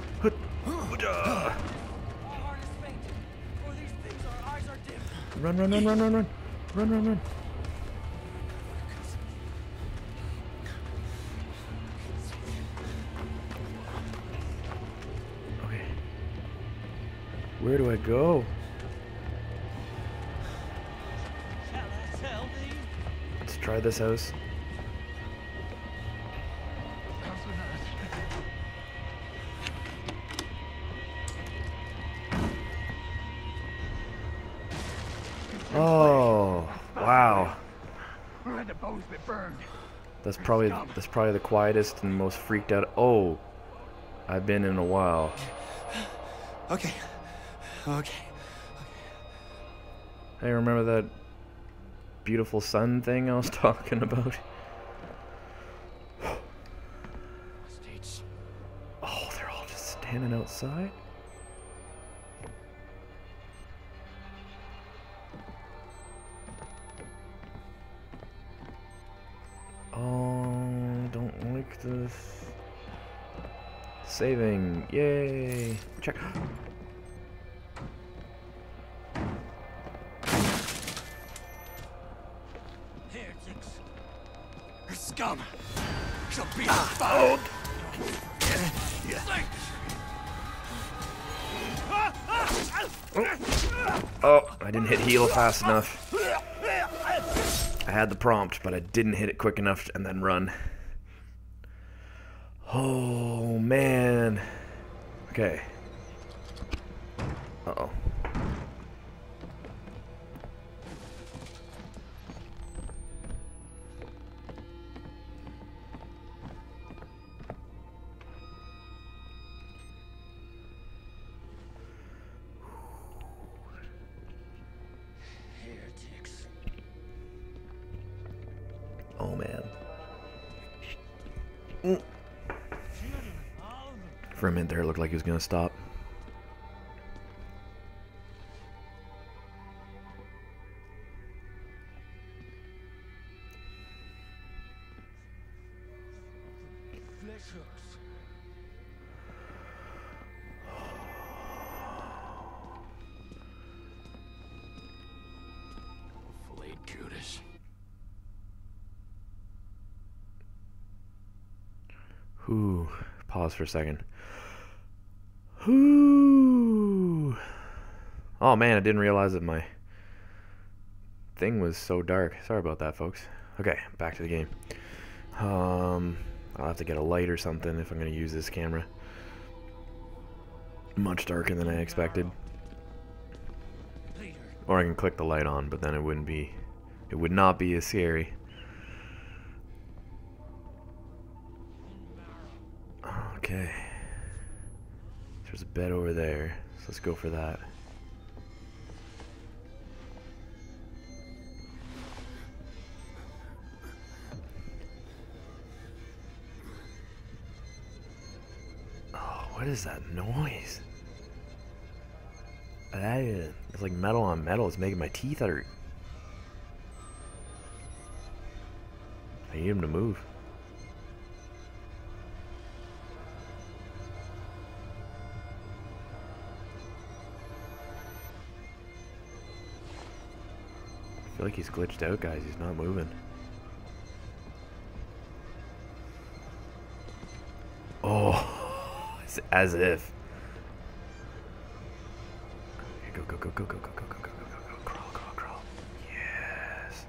Run, run, run, run, run, run. Run, run, run. Okay. Where do I go? Let's try this house. Oh, wow. That's probably the quietest and most freaked out. Oh, I've been in a while. Okay. Okay. Hey, remember that beautiful sun thing I was talking about? Oh, they're all just standing outside? Oh, don't like this. Saving, yay! Check. Heretics. Scum shall be found. Oh, I didn't hit heal fast enough. I had the prompt, but I didn't hit it quick enough and then run. Oh, man. Okay. Uh-oh. Heretics. Oh, man. Mm. For a minute there, it looked like he was going to stop. Flayed Judas. Whew. Pause for a second. Whew. Oh man, I didn't realize that my thing was so dark. Sorry about that, folks. Okay, back to the game. I'll have to get a light or something if I'm going to use this camera. Much darker than I expected. Or I can click the light on, but then it would not be as scary. Okay. There's a bed over there, so let's go for that. Oh, what is that noise? It's like metal on metal. It's making my teeth hurt. I need him to move. I feel like he's glitched out, guys. He's not moving. Oh, it's as if. go, go, go, go, go, go, go, go, go, go. Crawl, crawl, crawl. Yes.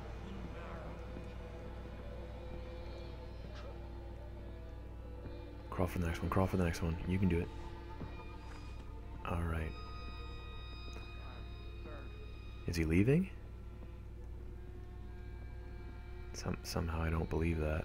Crawl for the next one, crawl for the next one. You can do it. Alright. Is he leaving? Somehow I don't believe that.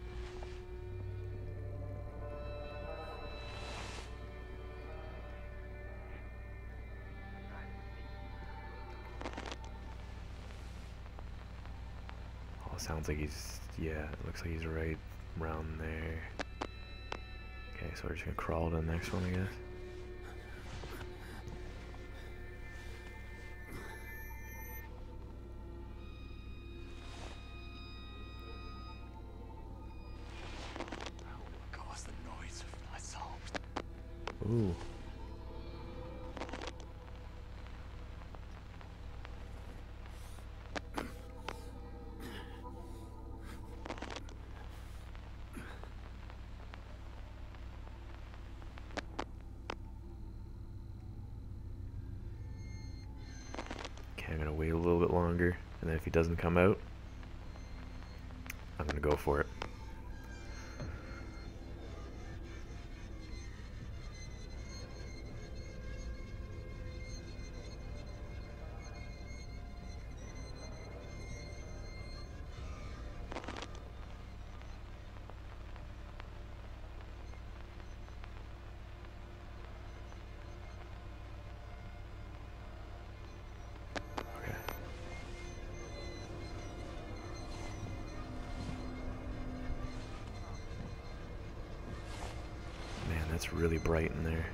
Oh, sounds like he's, yeah, it looks like he's right around there. Okay, so we're just gonna crawl to the next one, I guess. Ooh. Okay, I'm gonna wait a little bit longer, and then if he doesn't come out, I'm gonna go for it. It's really bright in there.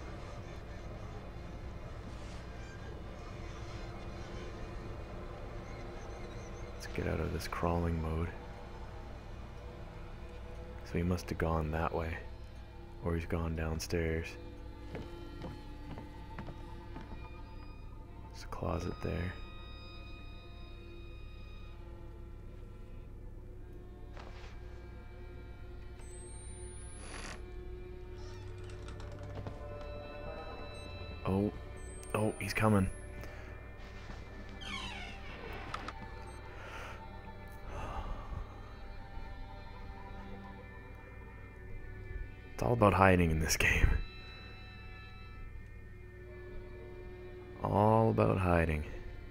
Let's get out of this crawling mode. So he must have gone that way, or he's gone downstairs. There's a closet there. Oh, he's coming. It's all about hiding in this game. All about hiding.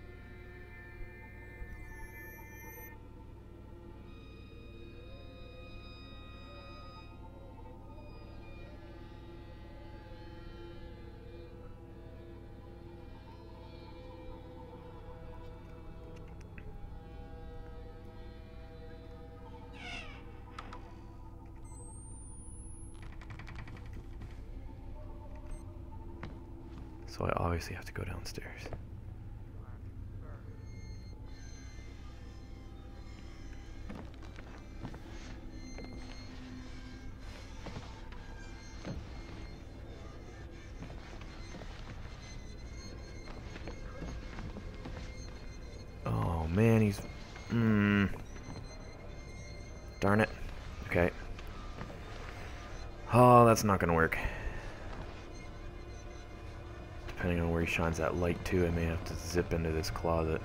So I obviously have to go downstairs. Oh man, he's... Darn it. Okay. Oh, that's not gonna work. Depending on where he shines that light too, I may have to zip into this closet.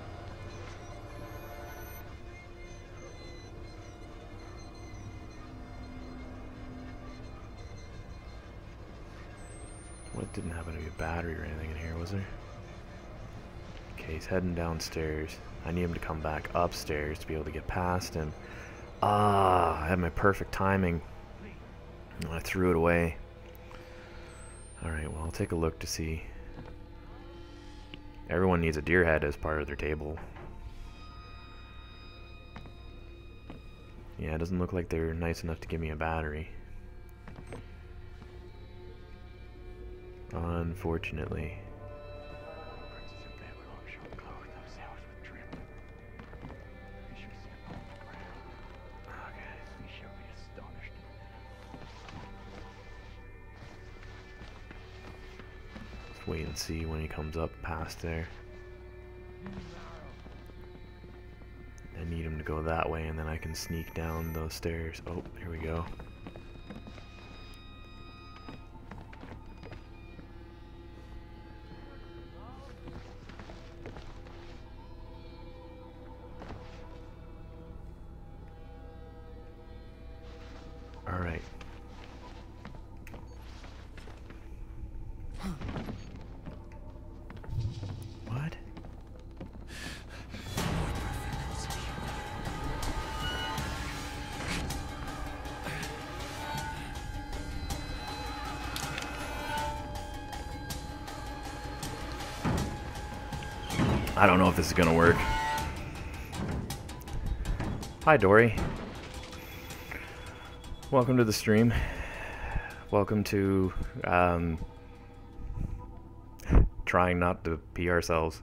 What, didn't happen to be a battery or anything in here, was there? Okay, he's heading downstairs. I need him to come back upstairs to be able to get past him. Ah, I had my perfect timing. I threw it away. Alright, well, I'll take a look to see. Everyone needs a deer head as part of their table. Yeah, it doesn't look like they're nice enough to give me a battery. Unfortunately. Wait and see when he comes up past there. I need him to go that way and then I can sneak down those stairs. Oh, here we go. I don't know if this is gonna work. Hi, Dory. Welcome to the stream. Welcome to trying not to pee ourselves.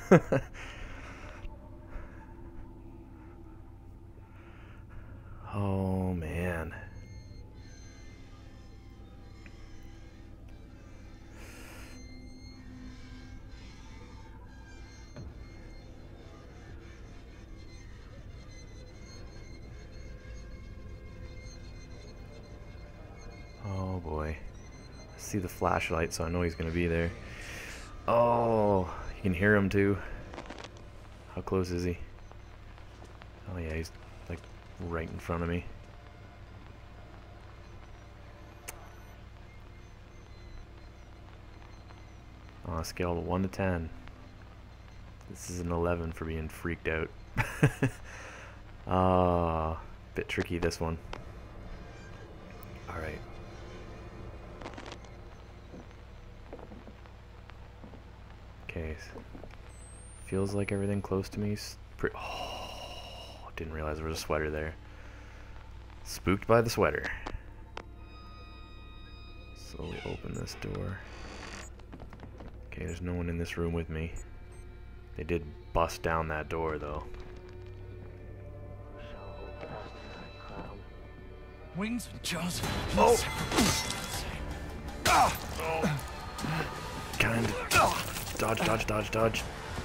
Oh man. Oh boy. I see the flashlight, so I know he's gonna be there. Oh, you can hear him too. How close is he? Oh yeah, he's like right in front of me. On a scale of 1 to 10. This is an 11 for being freaked out. Bit tricky this one. Alright. Okay. Feels like everything close to me. Oh, didn't realize there was a sweater there. Spooked by the sweater. Slowly open this door. Okay, there's no one in this room with me. They did bust down that door, though. Wings and jaws. Oh! Kind of. Dodge, dodge, dodge, dodge.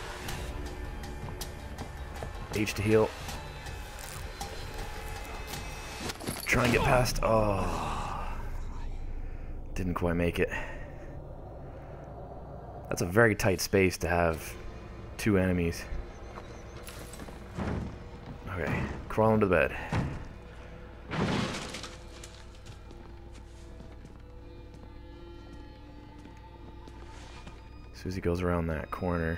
H to heal. Try and get past. Oh. Didn't quite make it. That's a very tight space to have 2 enemies. Okay, crawl into bed. Susie goes around that corner.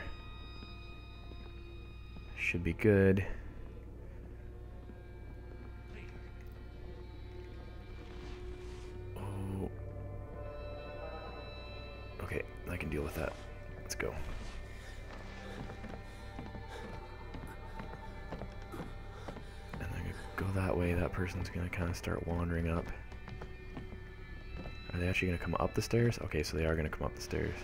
Should be good. Oh. Okay, I can deal with that. Let's go. And I'm gonna go that way. That person's gonna kind of start wandering up. Are they actually gonna come up the stairs? Okay, so they are gonna come up the stairs.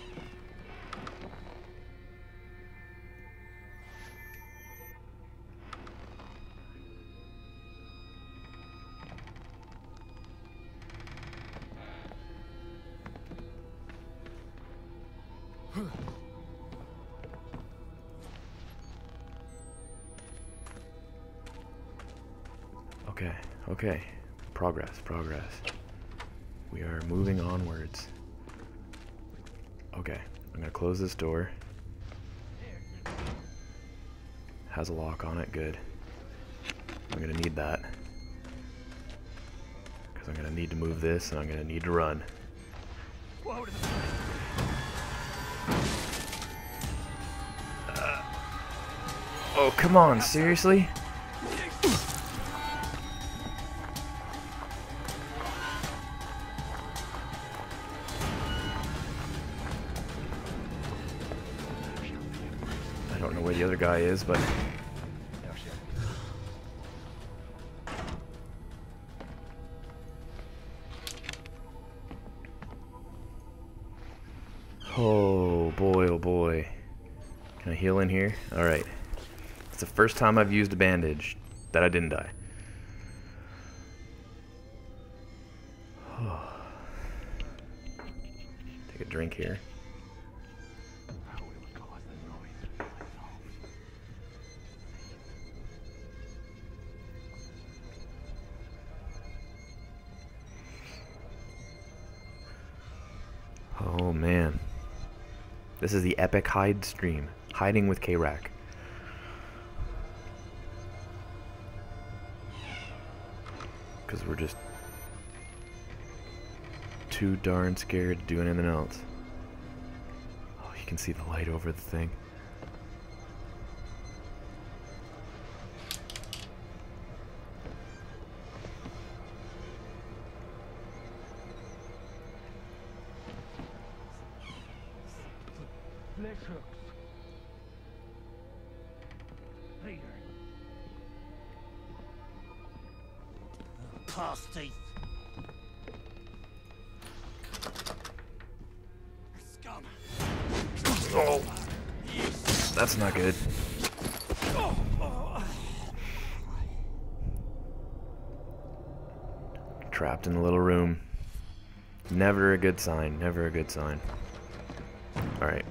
Okay, okay. Progress, progress. We are moving onwards. Okay, I'm gonna close this door. Has a lock on it, good. I'm gonna need that. Because I'm gonna need to move this and I'm gonna need to run. Oh, come on, seriously? I don't know where the other guy is, but... Oh boy, oh boy. Can I heal in here? Alright. It's the first time I've used a bandage that I didn't die. Take a drink here. Oh man. This is the epic hide stream. Hiding with K-Rack. Because we're just too darn scared to do anything else. Oh, you can see the light over the thing. Peter. Pasty. Scum. Oh, that's not good. Trapped in a little room. Never a good sign. Never a good sign. All right.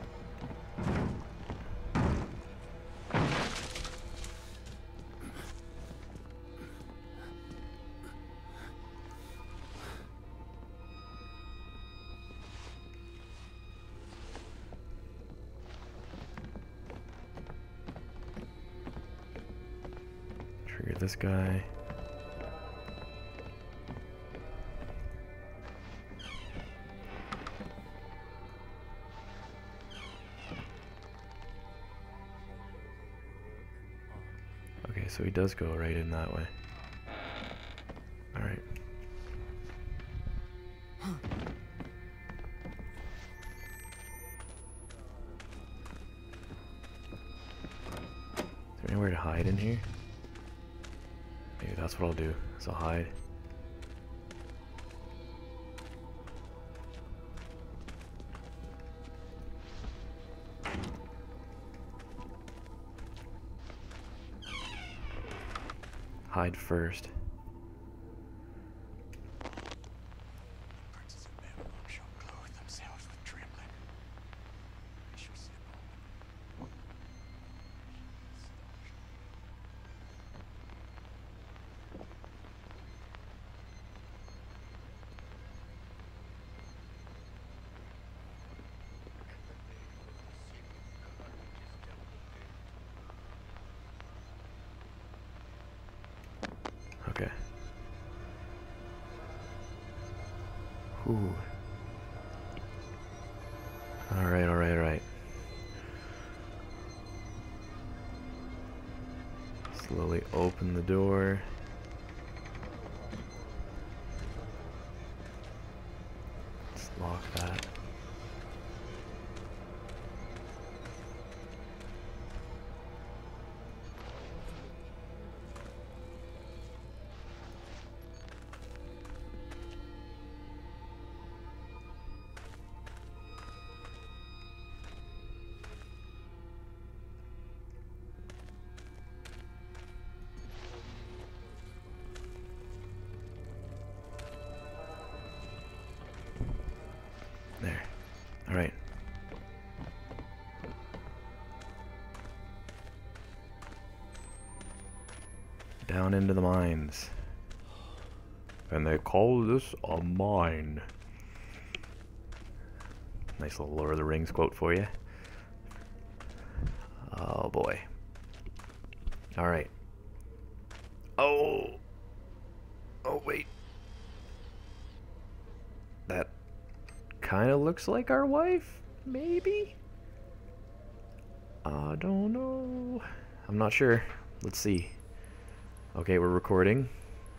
Trigger this guy. Okay, so he does go right in that way. Alright. Is there anywhere to hide in here? Maybe that's what I'll do, is I'll hide. Hide first. Princes of Babylon shall clothe themselves with trembling. They shall sit upon Okay. Ooh. Alright, alright, alright. Slowly open the door. Let's lock that. There. Alright. Down into the mines. And they call this a mine. Nice little Lord of the Rings quote for you. Oh boy. Alright. Oh! Oh wait. That kind of looks like our wife, maybe? I don't know. I'm not sure. Let's see. Okay, we're recording.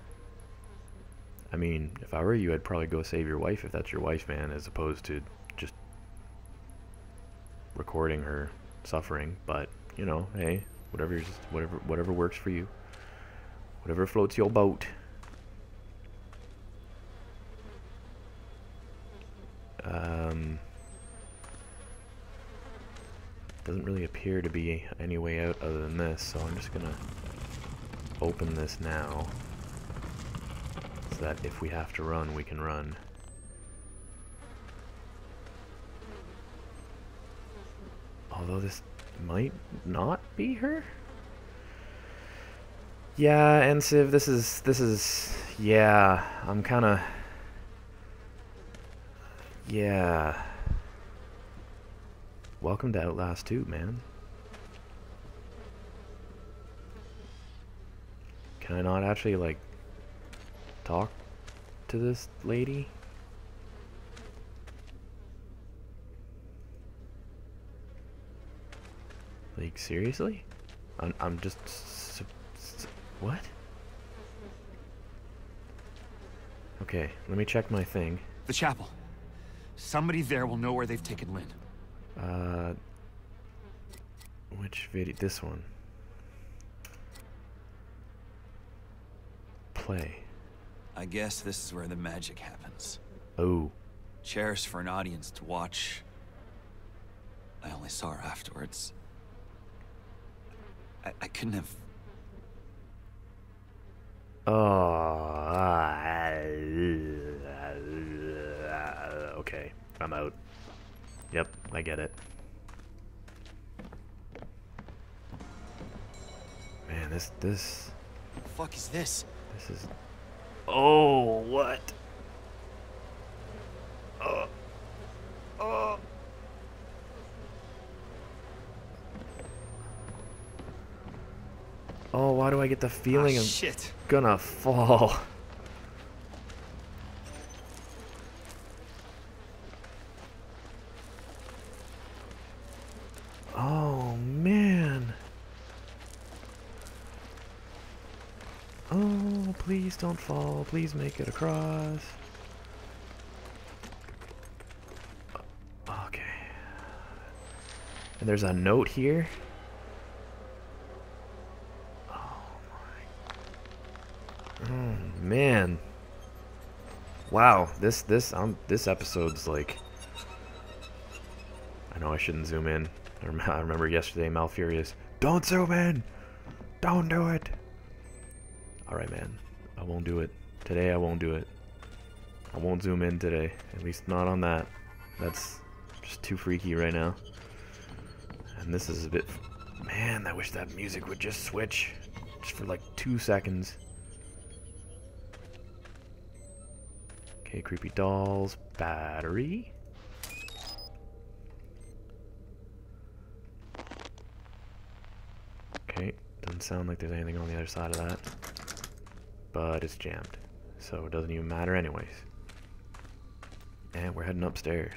I mean, if I were you, I'd probably go save your wife if that's your wife, man, as opposed to just recording her suffering. But, you know, hey, whatever works for you. Whatever floats your boat. Doesn't really appear to be any way out other than this, so I'm just gonna open this now so that if we have to run, we can run. Although this might not be her. Yeah, Ensiv, this is yeah, I'm kinda, yeah. Welcome to Outlast 2, man. Can I not actually, like, talk to this lady? Like, seriously? I'm just... what? Okay, let me check my thing. the chapel. Somebody there will know where they've taken Lynn. Which video? This one. play? I guess this is where the magic happens. Oh. Chairs for an audience to watch. I only saw her afterwards. I couldn't have... Okay, I'm out. Yep, I get it. Man, this The fuck is this? is... Oh, what? Oh, why do I get the feeling I'm Shit. gonna fall? Oh, man. Oh, please don't fall. Please make it across. Okay. And there's a note here. Oh man. Wow, this episode's like, I know I shouldn't zoom in. I remember yesterday Malfurious, don't zoom in. Don't do it. All right, man. I won't do it. Today I won't do it. I won't zoom in today. At least not on that. That's just too freaky right now. And this is a bit, man, I wish that music would just switch just for like 2 seconds. Okay, creepy dolls, battery. Okay, doesn't sound like there's anything on the other side of that. But it's jammed, so it doesn't even matter anyways. And we're heading upstairs.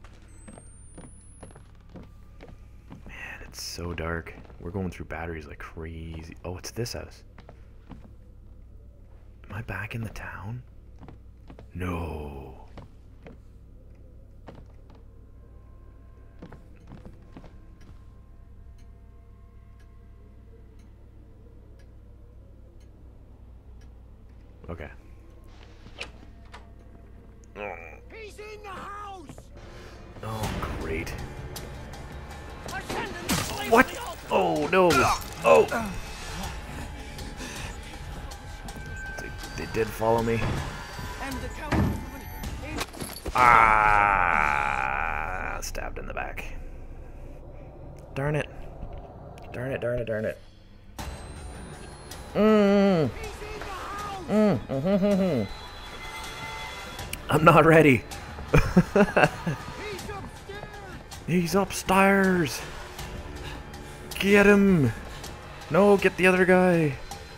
Man, it's so dark. We're going through batteries like crazy. Oh, it's this house. Am I back in the town? No. Okay. He's in the house! Oh, great. I'm sending the police! What? Oh, no. Oh. They did follow me. And the count. Ah, stabbed in the back. Darn it. Darn it, darn it, darn it. I'm not ready. He's upstairs. Get him. No, get the other guy.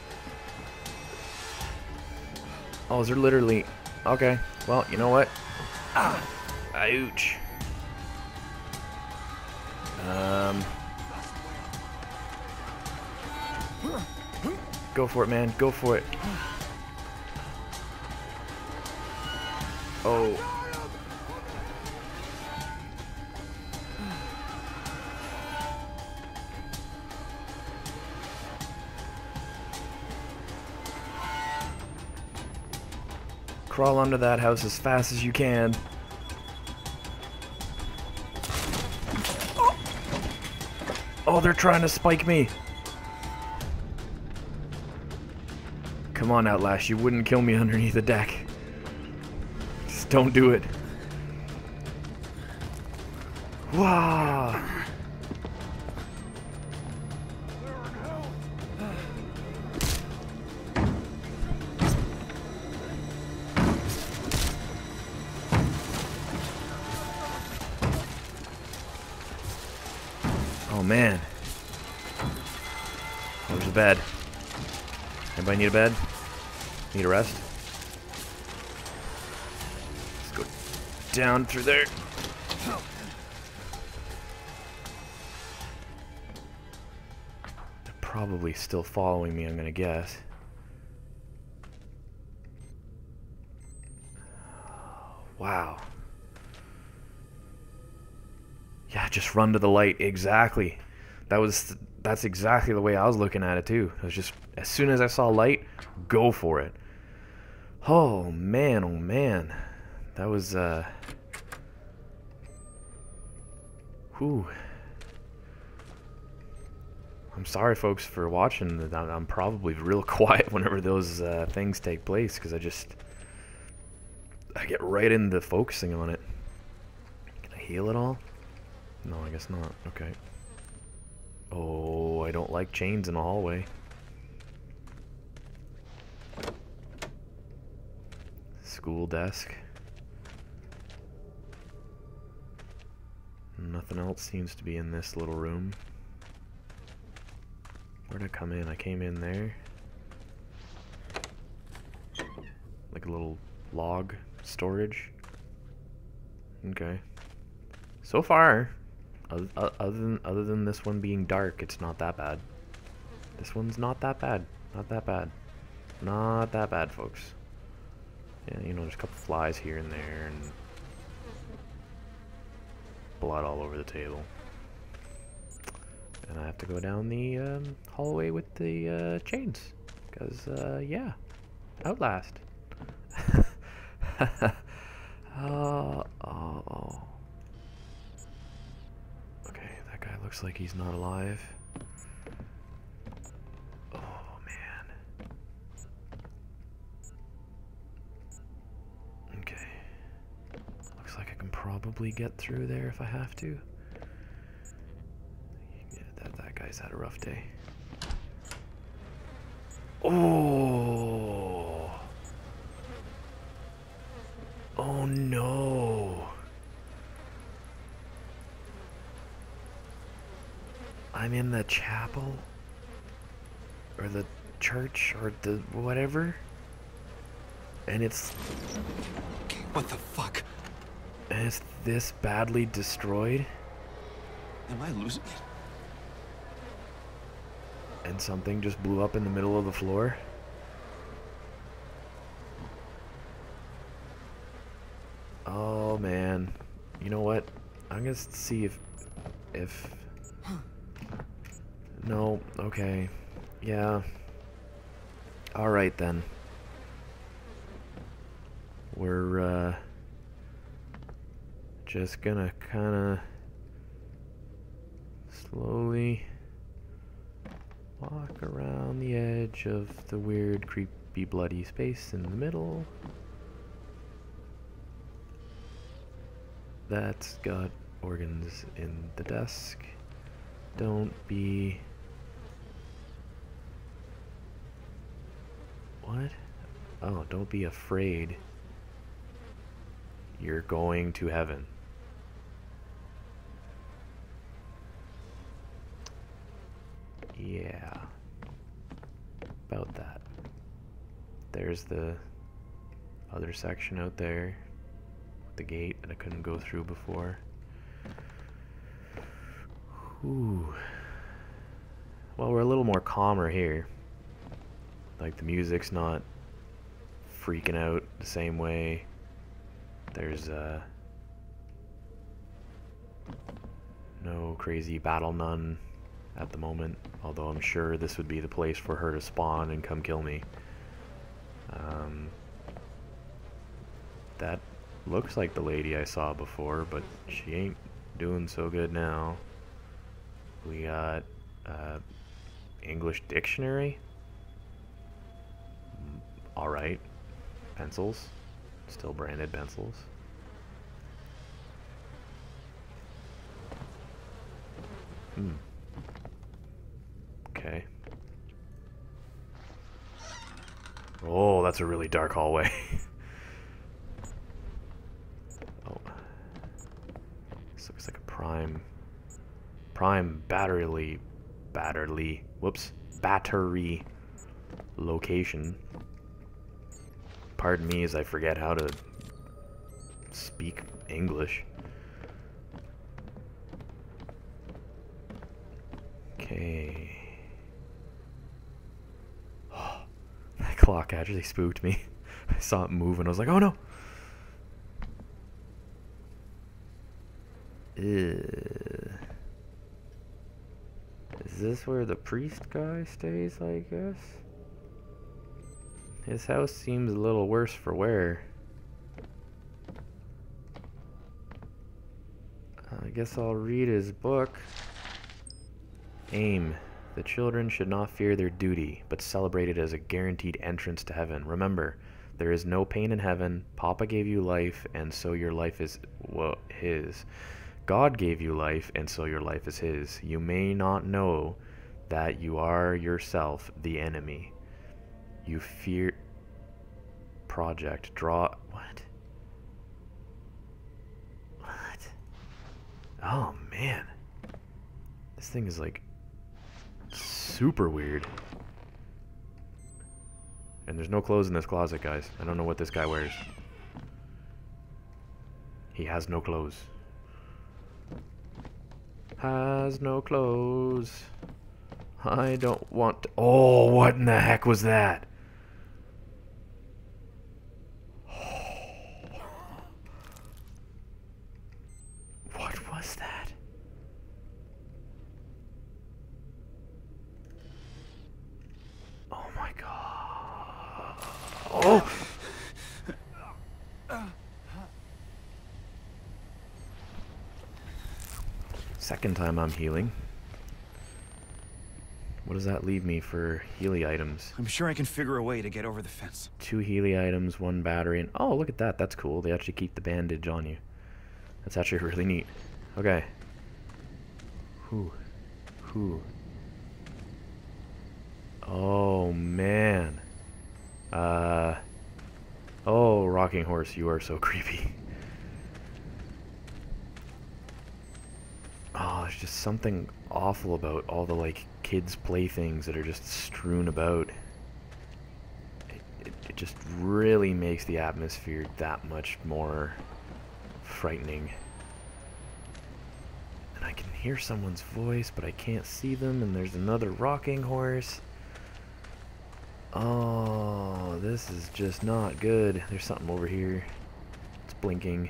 Oh, is there literally... Okay, well, you know what? Ah, ouch. Go for it, man. Go for it. Oh. Crawl under that house as fast as you can. Oh, they're trying to spike me. Come on, Outlast, you wouldn't kill me underneath the deck. Just don't do it. Wow. Oh man. Where's the bed? Anybody need a bed? Need a rest? Let's go down through there. They're probably still following me, I'm gonna guess. Wow. Yeah, just run to the light. Exactly. That's exactly the way I was looking at it too. It was just, as soon as I saw light, go for it. Oh man, that was whew. I'm sorry, folks, for watching. I'm probably real quiet whenever those things take place, because I get right into focusing on it. Can I heal it all? No, I guess not. Okay. Oh, I don't like chains in the hallway. School desk. Nothing else seems to be in this little room. Where'd I come in? I came in there. Like a little log storage. Okay. So far, other than this one being dark, it's not that bad. This one's not that bad. Not that bad. Not that bad, folks. Yeah, you know, there's a couple flies here and there, and blood all over the table. And I have to go down the hallway with the chains. Because, yeah. Outlast. Oh. Okay, that guy looks like he's not alive. Oh, man. Okay. Looks like I can probably get through there if I have to. That guy's had a rough day. Oh! Oh no! I'm in the chapel? Or the church? Or the whatever? And it's... What the fuck? And it's this badly destroyed? Am I losing it? And something just blew up in the middle of the floor? Oh man. You know what? I'm gonna see if no, okay. Yeah. Alright then. We're just gonna kinda slowly walk around the edge of the weird, creepy, bloody space in the middle. That's got organs in the desk. Don't be... What? Oh, don't be afraid. You're going to heaven. Yeah. About that. There's the other section out there. The gate that I couldn't go through before. Ooh. Well, we're a little more calmer here. Like, the music's not freaking out the same way. There's no crazy battle nun at the moment, although I'm sure this would be the place for her to spawn and come kill me. That looks like the lady I saw before, but she ain't doing so good now. We got English dictionary. Alright. Pencils. Still branded pencils. Okay. Oh, that's a really dark hallway. Oh. This looks like a prime battery location. Pardon me as I forget how to speak English. Okay. Oh, that clock actually spooked me. I saw it move and I was like, oh no! Is this where the priest guy stays, I guess? His house seems a little worse for wear. I guess I'll read his book. Aim. The children should not fear their duty, but celebrate it as a guaranteed entrance to heaven. Remember, there is no pain in heaven. Papa gave you life, and so your life is his. God gave you life, and so your life is his. You may not know that you are yourself the enemy. You fear... Project. Draw... What? What? Oh, man. This thing is, like, super weird. And there's no clothes in this closet, guys. I don't know what this guy wears. He has no clothes. Has no clothes. I don't want to... Oh, what in the heck was that? What was that? Oh my god. Oh! Second time I'm healing. What does that leave me for Healy items? I'm sure I can figure a way to get over the fence. 2 Healy items, 1 battery, and oh, look at that. That's cool. They actually keep the bandage on you. That's actually really neat. Okay. Whew. Oh, man. Oh, rocking horse, you are so creepy. Oh, there's just something awful about all the, like, kids' playthings that are just strewn about. It just really makes the atmosphere that much more frightening. And I can hear someone's voice, but I can't see them, and there's another rocking horse. Oh, this is just not good. There's something over here. It's blinking.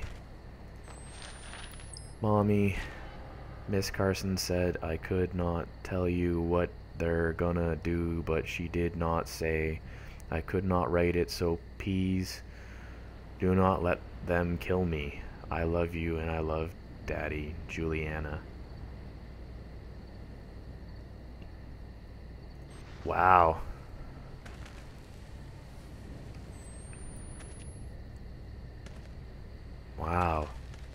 Mommy. Miss Carson said I could not tell you what they're gonna do, but she did not say. I could not write it, so please do not let them kill me. I love you and I love Daddy, Juliana. Wow. Wow.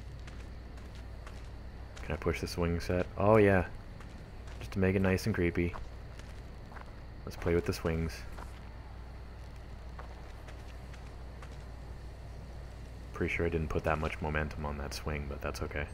Can I push the swing set? Oh yeah. Just to make it nice and creepy. Let's play with the swings. Pretty sure I didn't put that much momentum on that swing, but that's okay.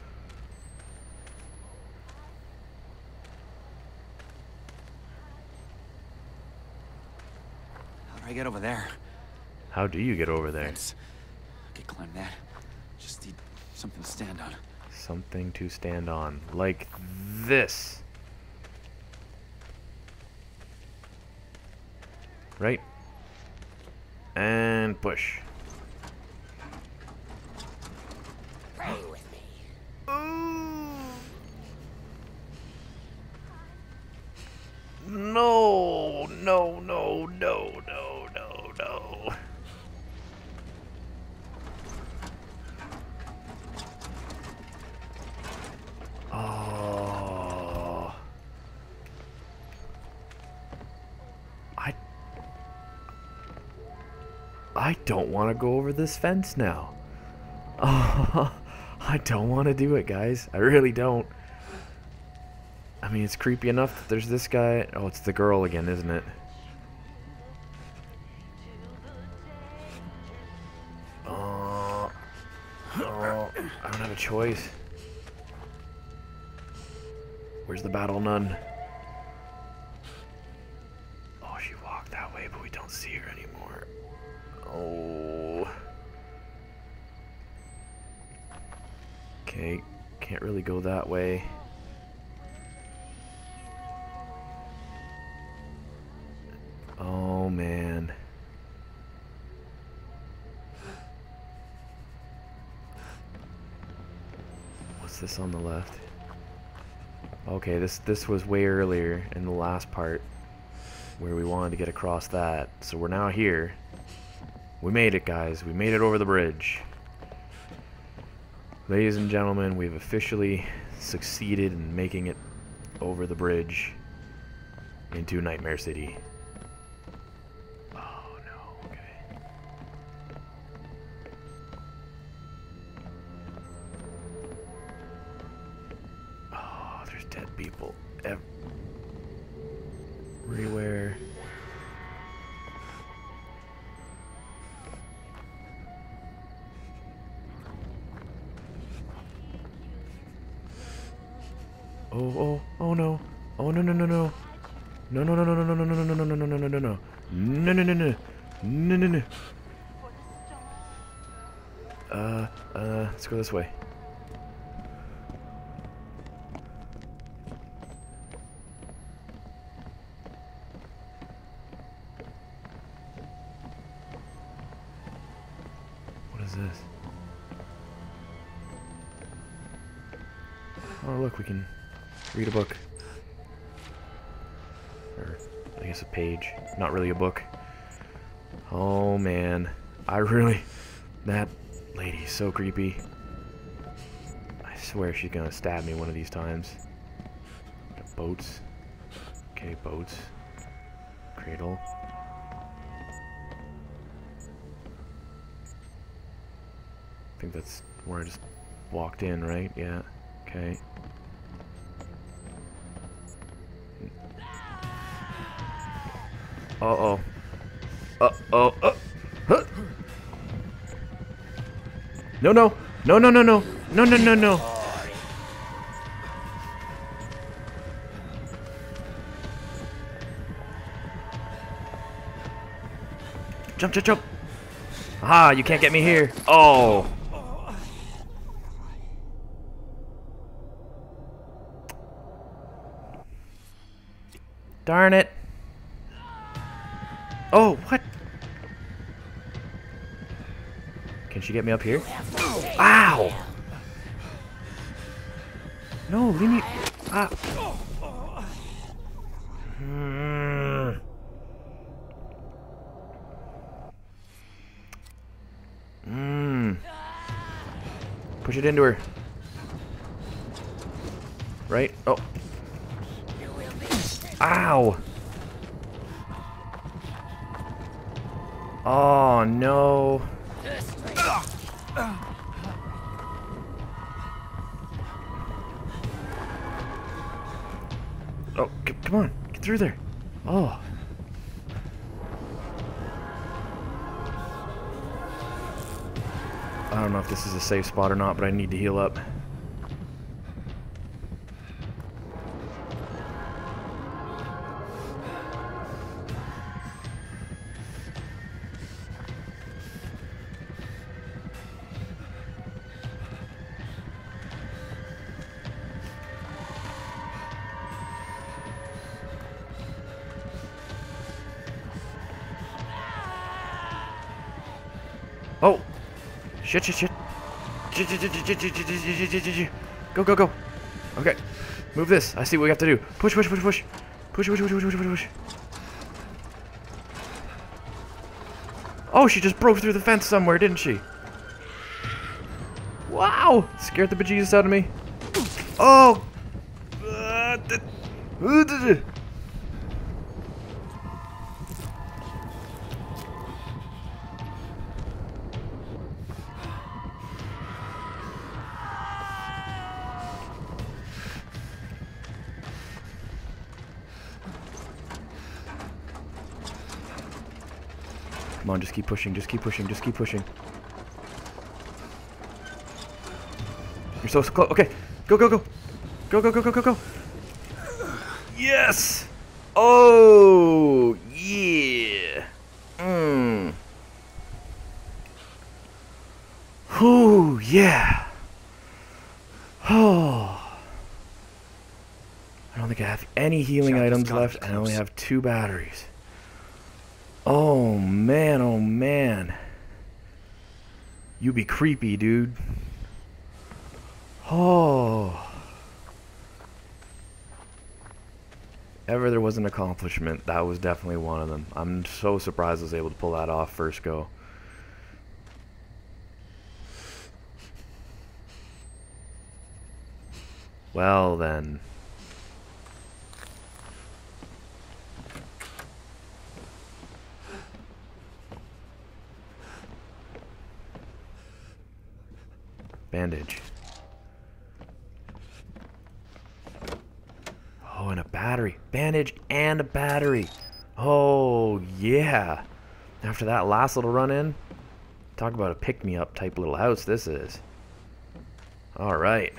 How do I get over there? How do you get over there? Fence. I could climb that. Just need something to stand on. Something to stand on. Like this. Right? And push. Pray with me. No, no, no, no, no, no, no. Oh. I don't want to go over this fence now. Oh, I don't want to do it, guys. I really don't. I mean, it's creepy enough that there's this guy. Oh, it's the girl again, isn't it? Oh, I don't have a choice. Where's the battle nun? Oh, she walked that way, but we don't see her anymore. Oh. Okay, can't really go that way. Oh, man. What's this on the left? Okay, this was way earlier in the last part. where we wanted to get across that. So we're now here. We made it, guys. We made it over the bridge. Ladies and gentlemen, we've officially succeeded in making it over the bridge into Nightmare City. Oh no, okay. Oh, there's dead people everywhere. Oh no. Oh no no no no. No no no no no no no no no no no no no no no no. No no no no. No no no. Let's go this way. What is this? Oh look, we can read a book. Or, I guess a page. Not really a book. Oh man. That lady's so creepy. I swear she's gonna stab me one of these times. Boats. Okay, boats. Cradle. I think that's where I just walked in, right? Yeah. Okay. Uh-oh. Uh-oh. Huh. No, no. No, no, no, no. No, no, no, no. Jump, jump, jump. Ah, you can't get me here. Oh. Darn it. Oh, what? Can she get me up here? Ow! No, leave me. Ah. Push it into her. Right? Oh. Ow! Oh no. Oh, come on. Get through there. Oh. I don't know if this is a safe spot or not, but I need to heal up. Oh! Shit, shit, shit. Go, go, go. Okay. Move this. I see what we have to do. Push, push, push, push. Push, push, push, push, push, push, push. Oh, she just broke through the fence somewhere, didn't she? Wow! Scared the bejesus out of me. Oh! Come on, just keep pushing, just keep pushing, just keep pushing. You're so close. Okay, go, go, go. Go, go, go, go, go, go. Yes! Oh, yeah. Whew, yeah. Oh. I don't think I have any healing items left, and I only have 2 batteries. Oh man, oh man. You be creepy, dude. Oh. ever there was an accomplishment, that was definitely one of them. I'm so surprised I was able to pull that off first go. Well then. Bandage. Oh, and a battery. Bandage and a battery. Oh, yeah. After that last little run in, talk about a pick-me-up type little house this is. Alright.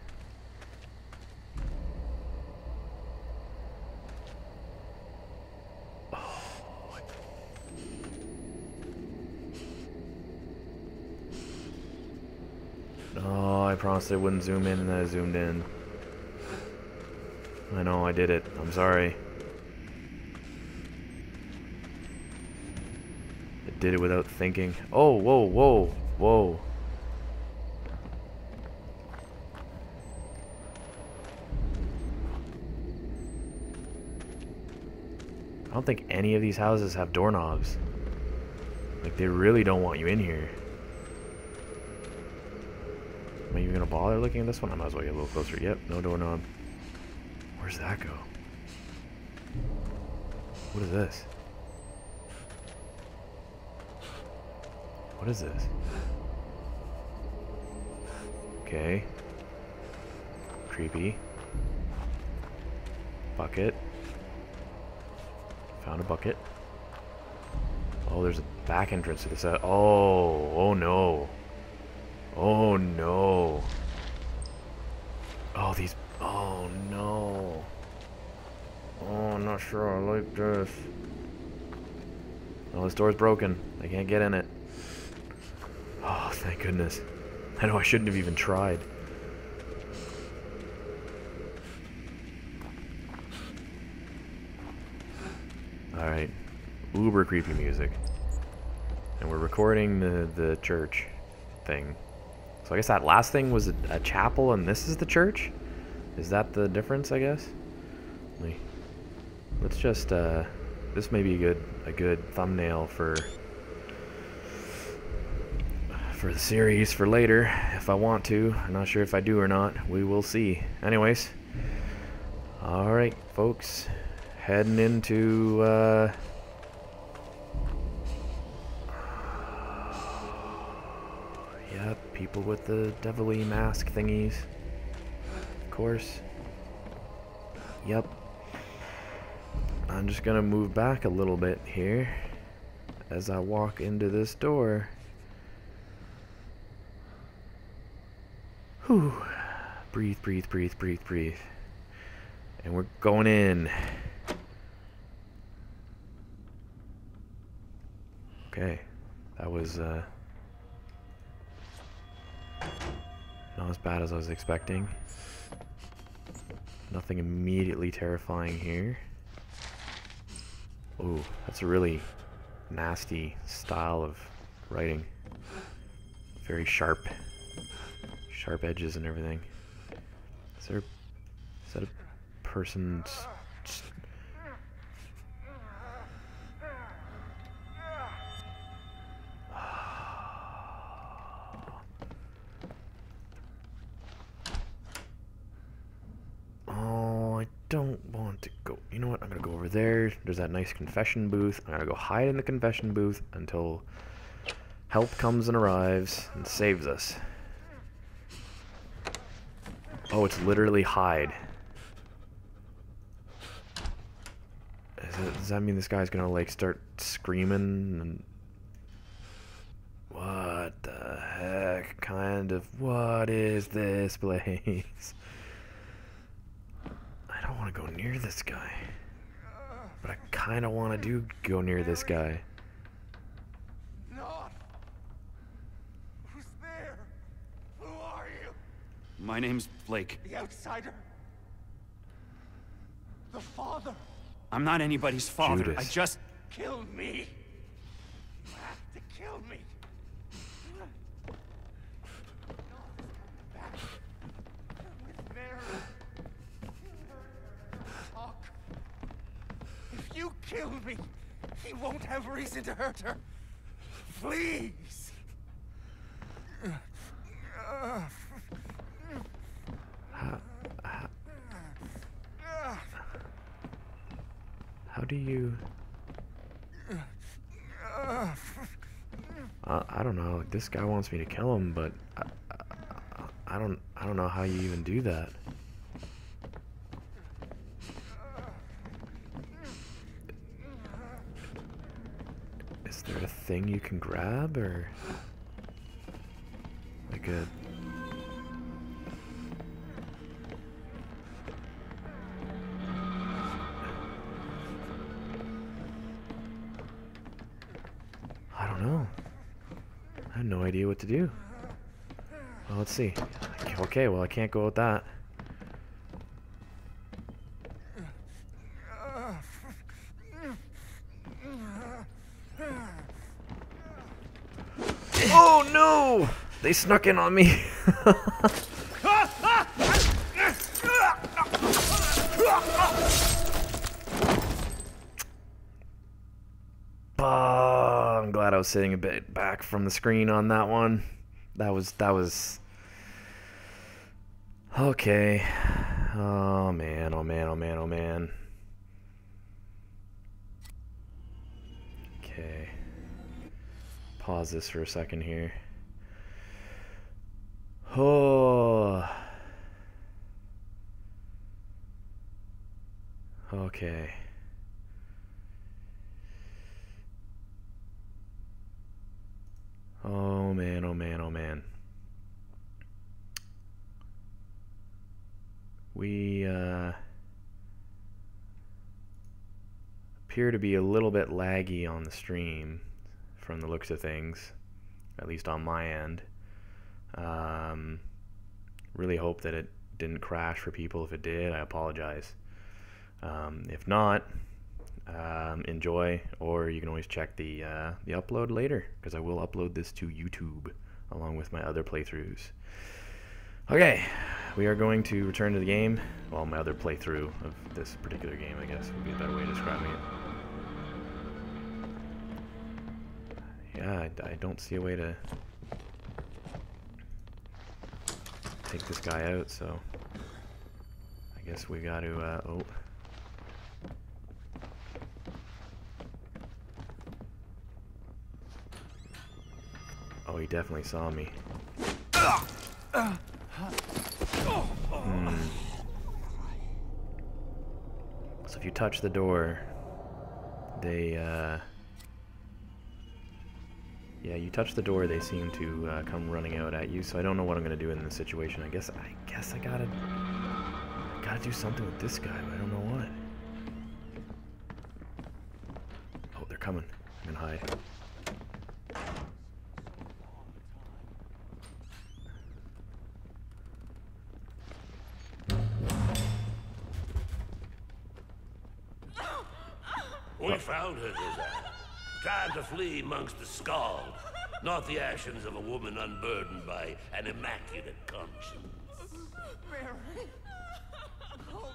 Oh, I promised I wouldn't zoom in and I zoomed in. I know, I did it. I'm sorry. I did it without thinking. Oh, whoa, whoa, whoa. I don't think any of these houses have doorknobs. Like, they really don't want you in here. Am I even gonna bother looking at this one? I might as well get a little closer. Yep, no doorknob. Where's that go? What is this? What is this? Okay. Creepy. Bucket. Found a bucket. Oh, there's a back entrance to this. Oh no. Oh no. Oh, these. Oh no. Oh, I'm not sure I like this. Oh, this door's broken. I can't get in it. Oh, thank goodness. I know I shouldn't have even tried. Alright. Uber creepy music. And we're recording the church thing. So I guess that last thing was a chapel and this is the church? Is that the difference, I guess? Let's just, this may be a good thumbnail for the series for later, if I want to. I'm not sure if I do or not. We will see. Anyways. Alright, folks. Heading into, yeah, people with the devilly mask thingies. Of course. Yep. I'm just gonna move back a little bit here as I walk into this door. Whew. Breathe, breathe, breathe, breathe, breathe. And we're going in. Okay. That was, not as bad as I was expecting. Nothing immediately terrifying here. Ooh, that's a really nasty style of writing. Very sharp. Sharp edges and everything. Is that a person's... Oh, I don't want to go. You know what? I'm gonna go over there. There's that nice confession booth. I'm gonna go hide in the confession booth until help comes and arrives and saves us. Oh, it's literally hide. Does that mean this guy's gonna like start screaming and what the heck kind of what is this place? I don't want to go near this guy, but I kind of want to go near this guy. Not. Who's there? Who are you? My name's Blake. The outsider? The father? I'm not anybody's father. Judas. I just... Kill me. You have to kill me. Back with Mary. Talk If you kill me, he won't have reason to hurt her. Please. How do you... I don't know. This guy wants me to kill him, but I don't know how you even do that. Is there a thing you can grab, or like a... I don't know. I have no idea what to do. Well, let's see. Okay, well, I can't go with that. Oh no! They snuck in on me. I'm glad I was sitting a bit back from the screen on that one. That was okay. Oh man, oh man, oh man, oh man. Okay. Pause this for a second here. Oh. Okay. Oh man, oh man, oh man. We appear to be a little bit laggy on the stream from the looks of things, at least on my end. Really hope that it didn't crash for people. If it did, I apologize. If not, enjoy, or you can always check the upload later, because I will upload this to YouTube along with my other playthroughs. Okay, we are going to return to the game. Well, my other playthrough of this particular game, I guess, would be a better way of describing it. Yeah, I don't see a way to take this guy out, so I guess we got to, oh. Oh, he definitely saw me. So if you touch the door, they, yeah, you touch the door, they seem to come running out at you. So I don't know what I'm gonna do in this situation. I guess I gotta do something with this guy, but I don't know what. Oh, they're coming. I'm gonna hide. We found her, Desire, trying to flee amongst the scald, not the actions of a woman unburdened by an immaculate conscience. Mary. Oh,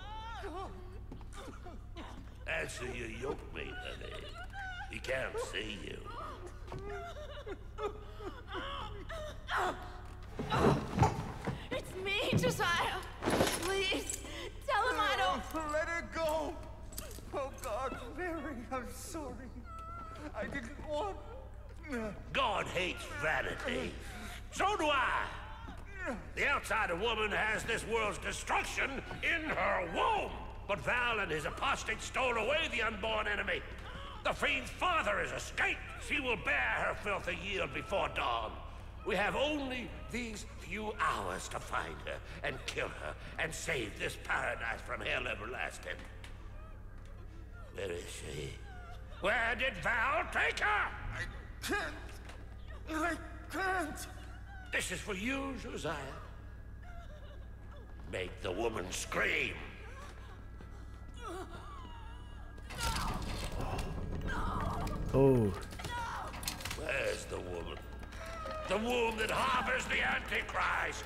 God. Answer your yoke mate, honey. He can't see you. It's me, Josiah. Please, tell him I don't... Let her go. Oh, God, Mary, I'm sorry. I didn't want... God hates vanity. So do I. The outsider woman has this world's destruction in her womb. But Val and his apostate stole away the unborn enemy. The fiend's father is escaped. She will bear her filthy yield before dawn. We have only these few hours to find her and kill her and save this paradise from hell everlasting. Where is she? Where did Val take her? I can't. This is for you, Josiah. Make the woman scream. Oh. Where's the woman? The womb that harbors the Antichrist.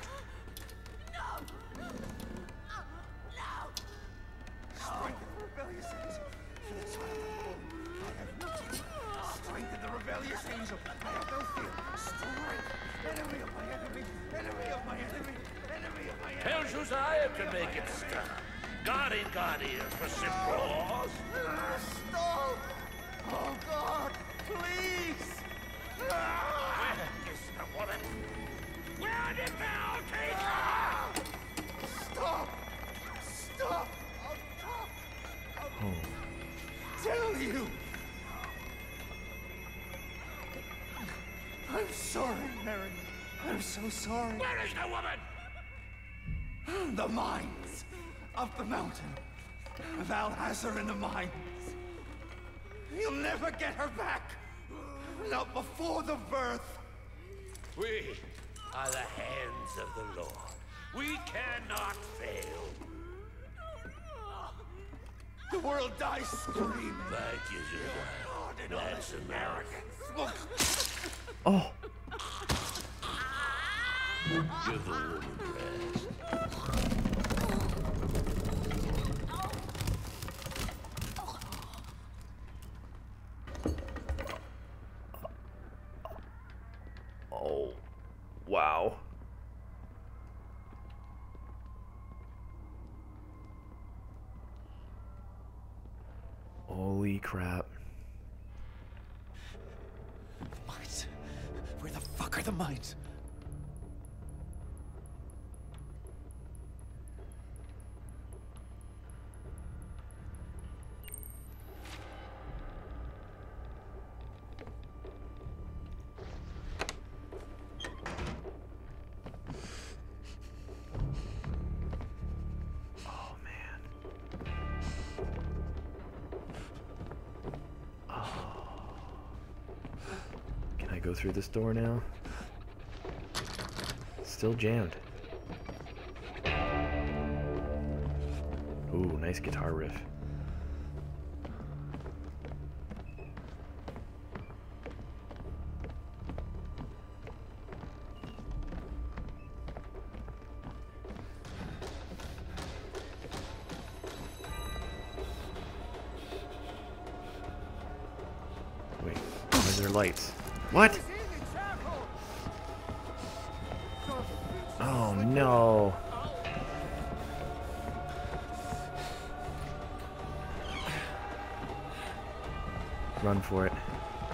Strength of rebellious. That's why I'm guardian angel. I have no fear. Strength. Enemy of my enemy. Enemy of my enemy. Enemy of my enemy. Tell Josiah to make it stop. Guardian for Simple. Stop! Oh God, please! Where is the woman? Where did thou take her? Stop! Stop! Oh. Tell you! I'm sorry, Mary. I'm so sorry. Where is the woman? The mines of the mountain. Val has her in the mines. You'll never get her back. Not before the birth. We are the hands of the Lord. We cannot fail. The world dies screaming. Thank you, Josiah. That's American. Oh. Give the woman rest. Oh. Wow. Holy crap. Mines? Where the fuck are the mines? Oh man. Oh. Can I go through this door now? Still jammed. Ooh, nice guitar riff. Wait, why are there lights? What? Oh no. Run for it.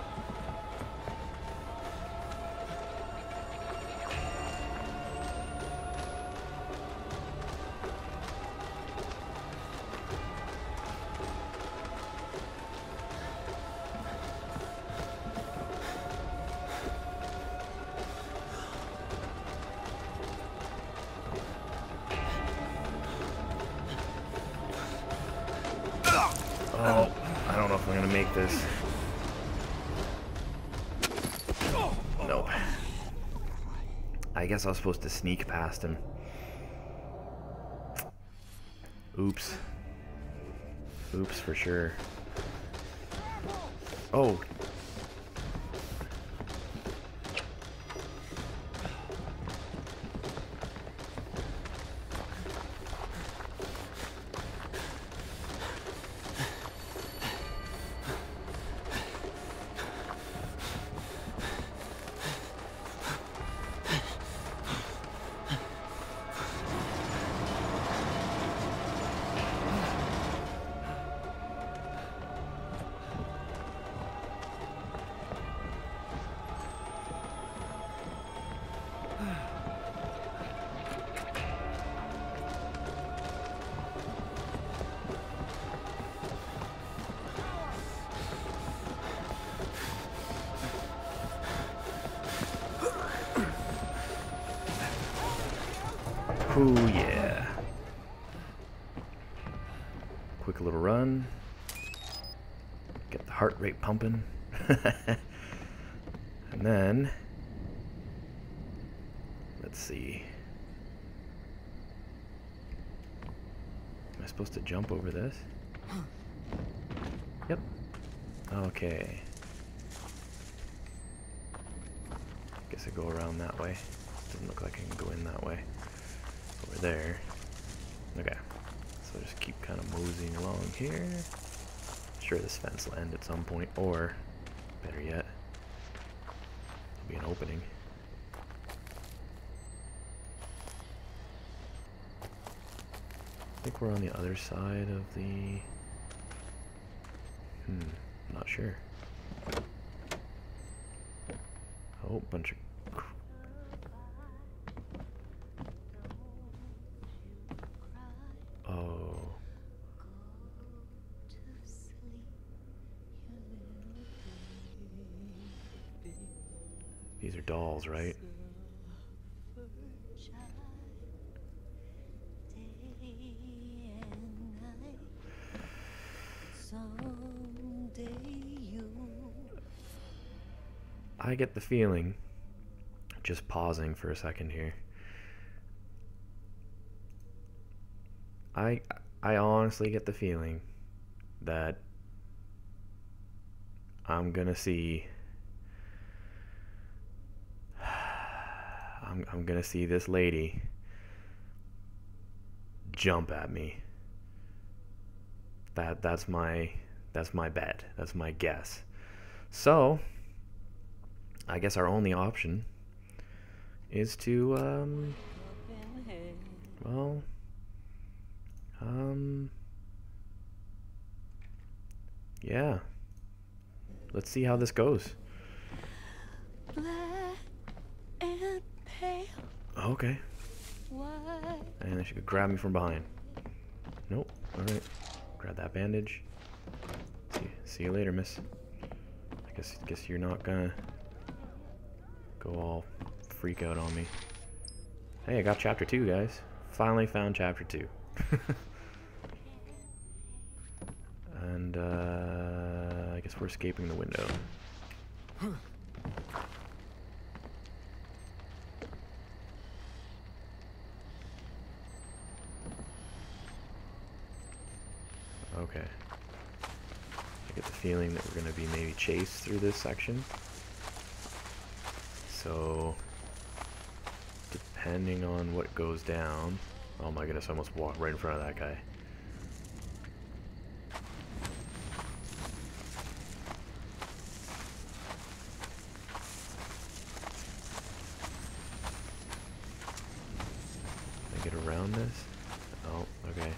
Oh, I don't know if I'm gonna make this. Nope. I guess I was supposed to sneak past him. Oops. Oops for sure. Oh. Ooh, yeah. Quick little run. Get the heart rate pumping. And then, let's see. Am I supposed to jump over this? Yep. Okay. Guess I go around that way. Doesn't look like I can go in that way. Over there. Okay. So just keep kind of moseying along here. Sure, this fence will end at some point, or better yet, be an opening. I think we're on the other side of the... not sure. Oh, bunch of... Oh. These are dolls, right? I get the feeling, just pausing for a second here, I honestly get the feeling that I'm gonna see I'm gonna see this lady jump at me. That's my bet. That's my guess. So I guess our only option is to yeah. Let's see how this goes. Black and pale. Okay. White. And she could grab me from behind. Nope. Alright. Grab that bandage. See you later, miss. I guess you're not gonna go all freak out on me. Hey, I got chapter 2, guys. Finally found chapter 2. And I guess we're escaping the window. Okay. I get the feeling that we're going to be maybe chased through this section. So, depending on what goes down... Oh my goodness, I almost walked right in front of that guy. Can I get around this? Oh, okay.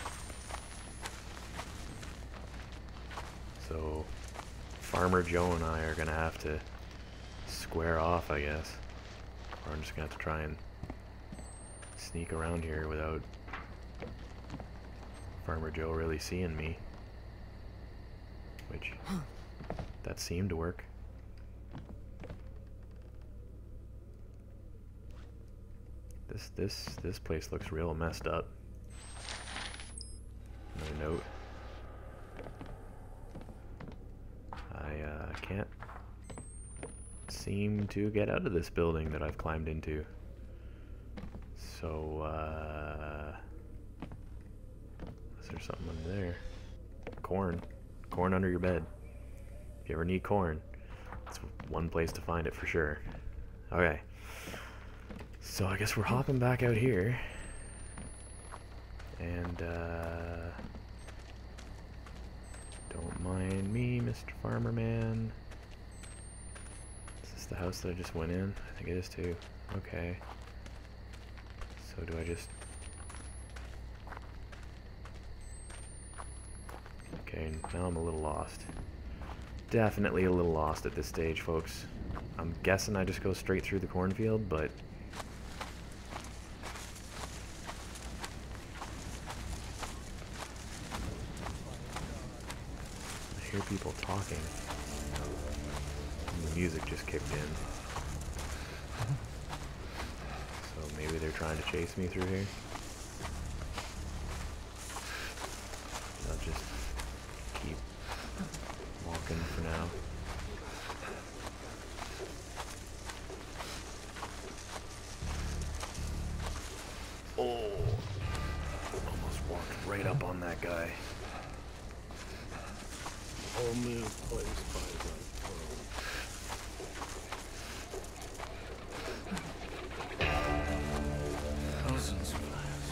So, Farmer Joe and I are gonna have to square off, I guess. Or I'm just gonna have to try and sneak around here without Farmer Joe really seeing me. Which, that seemed to work. This place looks real messed up. Another note. I can't seem to get out of this building that I've climbed into. So, is there something under there? Corn. Corn under your bed. If you ever need corn, it's one place to find it for sure. Okay. So I guess we're hopping back out here. And, don't mind me, Mr. Farmer Man. Is this the house that I just went in? I think it is too. Okay. So do I just... Okay, now I'm a little lost. Definitely a little lost at this stage, folks. I'm guessing I just go straight through the cornfield, but... I hear people talking. And the music just kicked in. So maybe they're trying to chase me through here. I'll just keep walking for now. Oh! Almost walked right up on that guy. Only a place by the thousands of lives.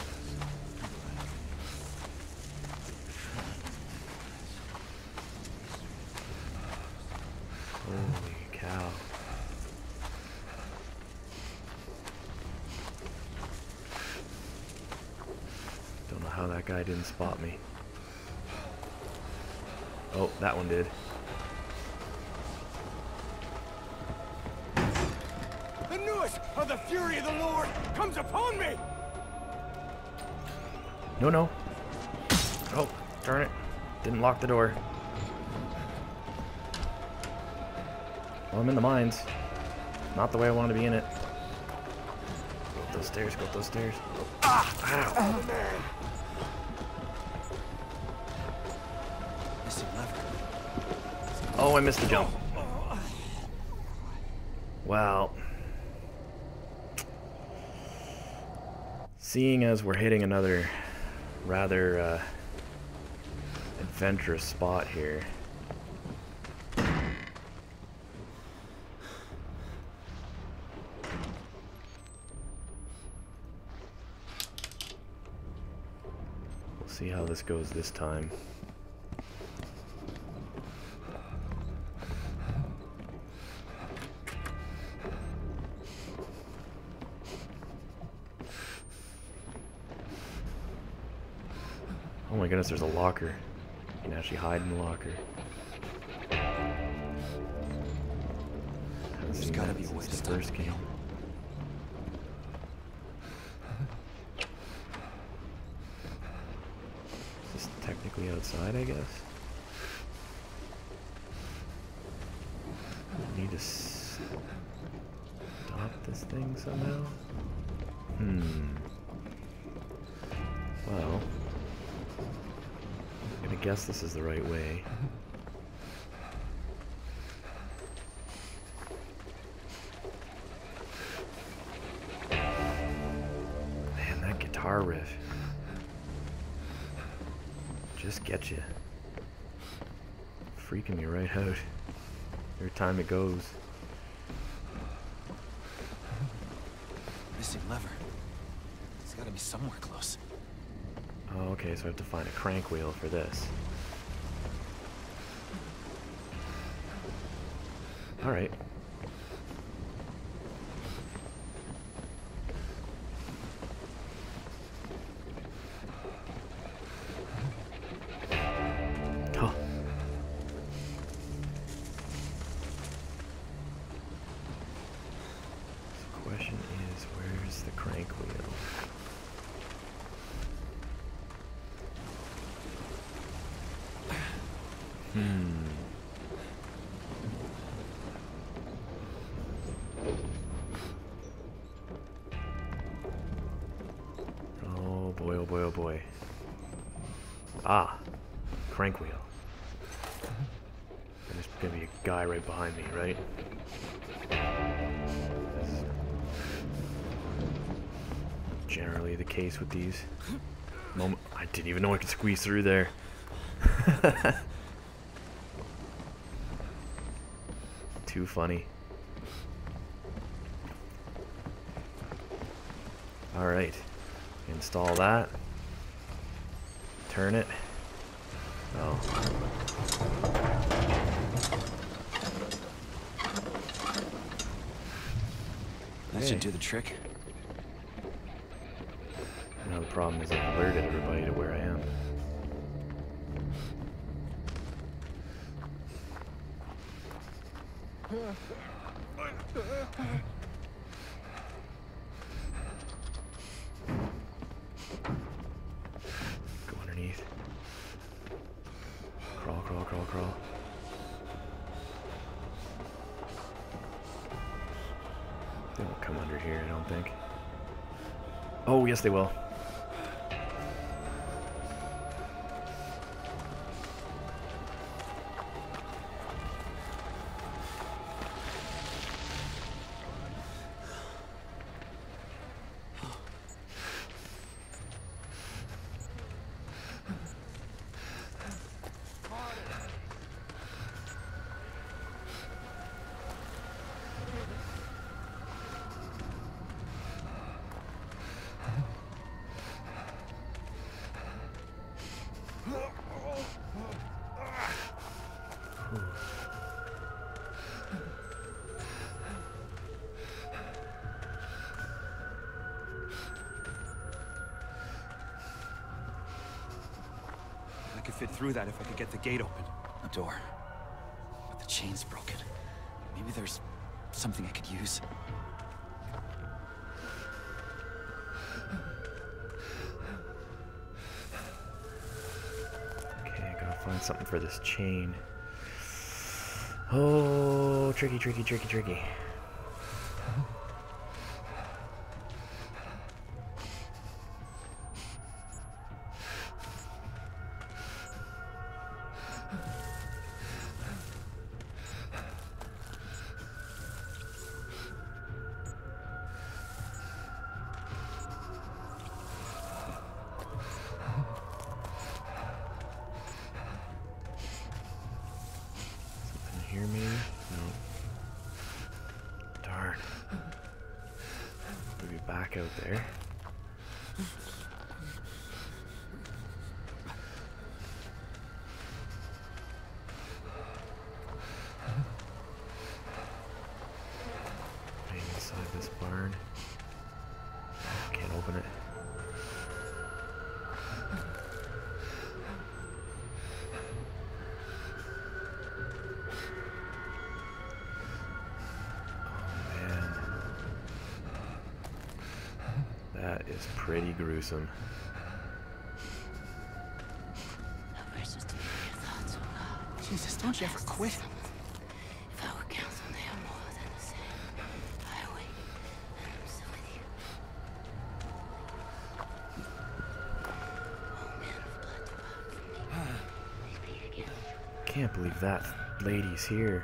Holy cow. That guy didn't spot me. Oh, that one did. The newest of the fury of the Lord comes upon me! No, no. Oh, darn it. Didn't lock the door. Well, I'm in the mines. Not the way I want to be in it. Go up those stairs, go up those stairs. Ah! Ow! Missing lever. Oh, I missed the jump. Well, seeing as we're hitting another rather adventurous spot here, we'll see how this goes this time. Oh my goodness, there's a locker. You can actually hide in the locker. There's gotta be a way to the stop first game. Is this technically outside, I guess? I need to stop this thing somehow? Well, I'm gonna guess this is the right way. Man, that guitar riff just gets you. Freaking me right out every time it goes. Missing lever. It's gotta be somewhere close. Oh, okay, so I have to find a crank wheel for this. Alright. Huh. So the question is, where's the crank wheel? Oh boy, oh boy, oh boy. Ah, crank wheel. There's gonna be a guy right behind me, right? Generally the case with these. I didn't even know I could squeeze through there. Too funny. Alright. Install that. Turn it. Oh. That should do the trick. Now the problem is I've alerted everybody to where I am. Go underneath. Crawl, crawl, crawl, crawl. They won't come under here, I don't think. Oh, yes they will. fit through that if I could get the gate open. A door. But the chain's broken. Maybe there's something I could use. Okay, I gotta find something for this chain. Oh, tricky, tricky, tricky, tricky. Hear me? No. Darn. We'll be back out there. Maybe inside this barn. Can't open it. That is pretty gruesome. Jesus, don't you ever quit. If our counsel, they are more than the same. I wait, and I'm still with you. Oh, man of blood, depart from me. Please be again. Can't believe that lady's here.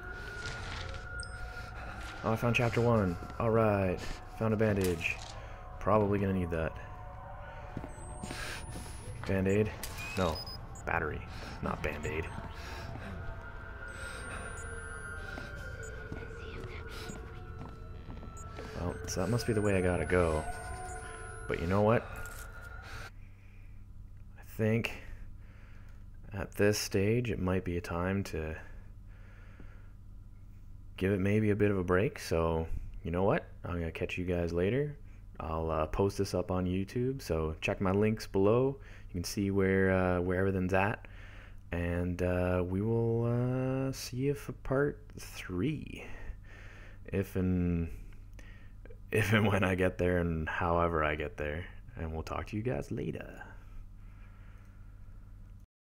Oh, I found chapter 1. Alright. Found a bandage. Probably gonna need that. Band-aid? No. Battery. Not band-aid. Well, so that must be the way I gotta go. But you know what? I think at this stage it might be a time to give it maybe a bit of a break. So you know what? I'm gonna catch you guys later. I'll post this up on YouTube, so check my links below. You can see where everything's at, and we will see you for part 3, if and when I get there, and however I get there. And we'll talk to you guys later.